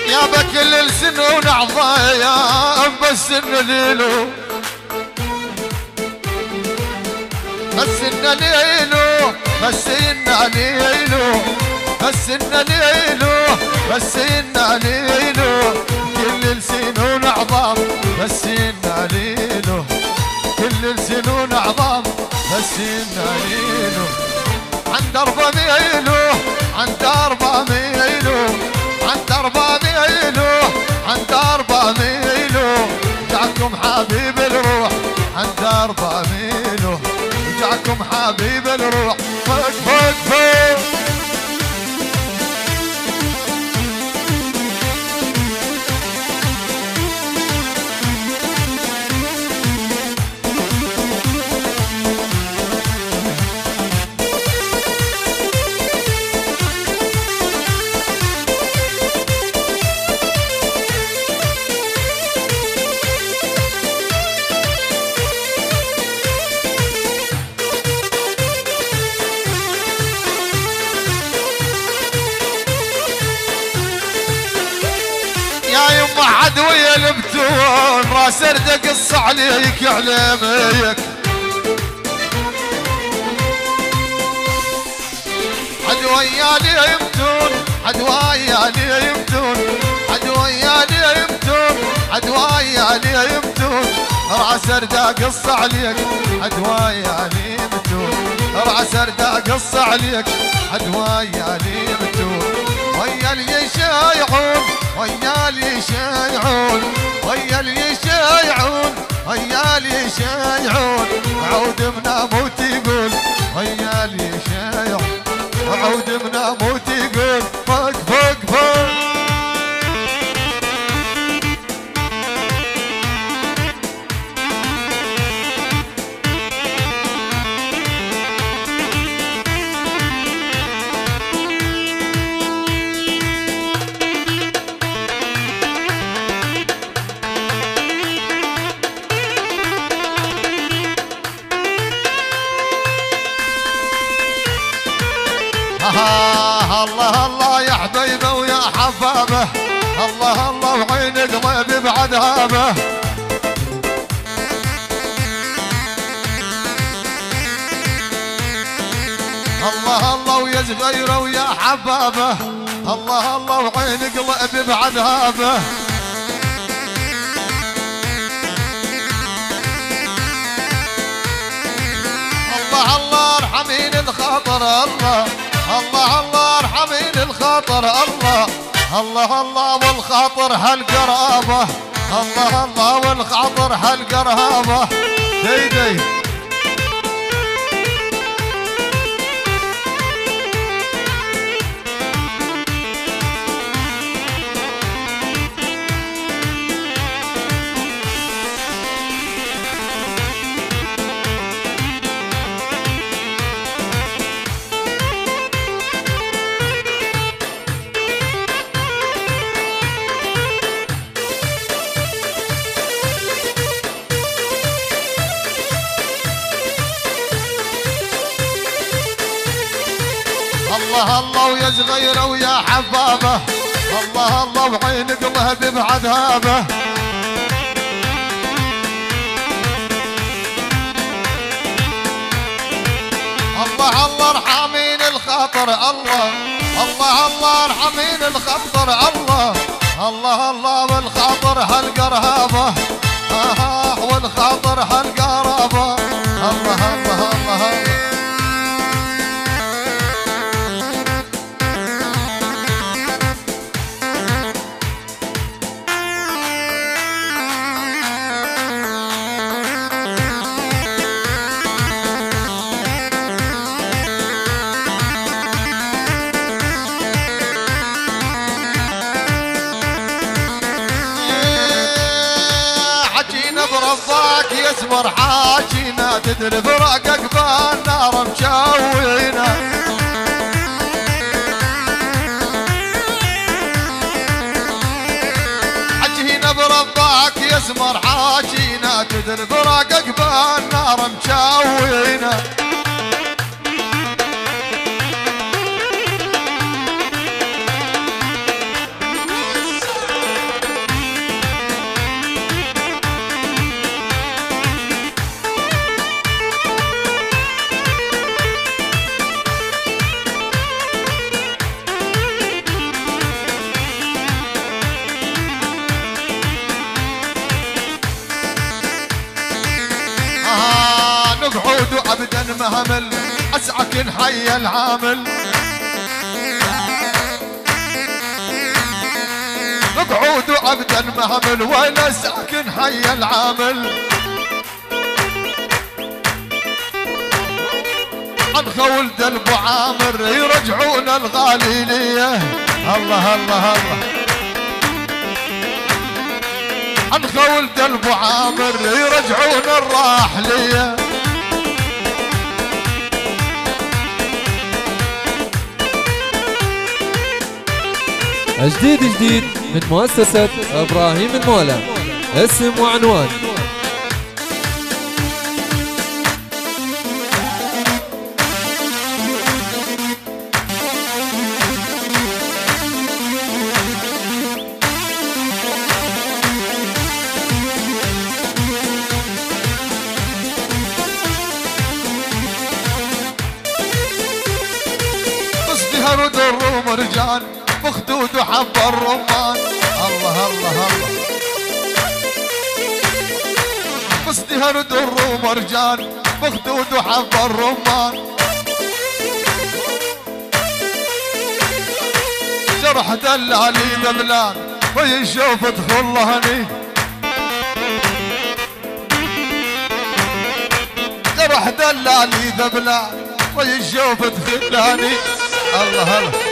يا بكل السنون عضايا بس النليلو بس النليلو بس النليلو بس النليلو بس النليلو كل السنون عظام بس النليلو كل السنون عظام بس النليلو عند 400 عند 400 عند 400 عند 400 جاكم حبيب الروح عند 400 جاكم حبيب الروح فوق فوق فوق عدوية البتون راس ارد قص عليك علميك عدوية لي يمتون عدوية لي يمتون عدوية لي يمتون عدوية لي يمتون راس ارد قص عليك عدوية لي يمتون راس ارد قص عليك عدوية لي يمتون ويا اللي يشايعون ويا اللي يشايعون ويا اللي يشايعون ويا اللي يشايعون عود من اموت يقول ويا اللي يشايع عود من اموت يقول فوق فوق فوق الله الله يا حبيبه ويا حبابه الله الله وعين قلبي بعد هابه الله الله ويا صغيره ويا حبابه الله الله وعين قلبي بعد هابه الله الله ارحمين الخاطر الله الله الله ارحمين الخاطر الله الله الله والخاطر هالقرابه الله الله والخاطر هالقرابه دي دي الله الله ويا صغيره ويا حبابه الله الله بعين قلبي بعد هابه الله الله ارحمين الخاطر الله الله الله ارحمين الخاطر الله الله الله والخاطر هالقرابه والخاطر هالقرابه الله الله الله, الله برفاك يسمر حاجينا تدري فراقك بالنار مشاوينا حجينا برفاك يسمر حاجينا تدري فراقك بالنار مشاوينا عبدا مهمل اسعك حي العامل مقعود عبدا مهمل ولا ساكن حي العامل عن خولد ابو عامر يرجعون الغاليليه الله الله الله عن خولد ابو عامر يرجعون الراحليه جديد جديد من مؤسسة إبراهيم المولى. اسم وعنوان. ازدهر در ومرجان مخدود وحب الرمان الله الله الله ازدهر در ومرجان مخدود وحب الرمان جرح دلالي ذبلان ويشوف ادخل هني جرح دلالي ذبلان ويشوف ادخل هني الله الله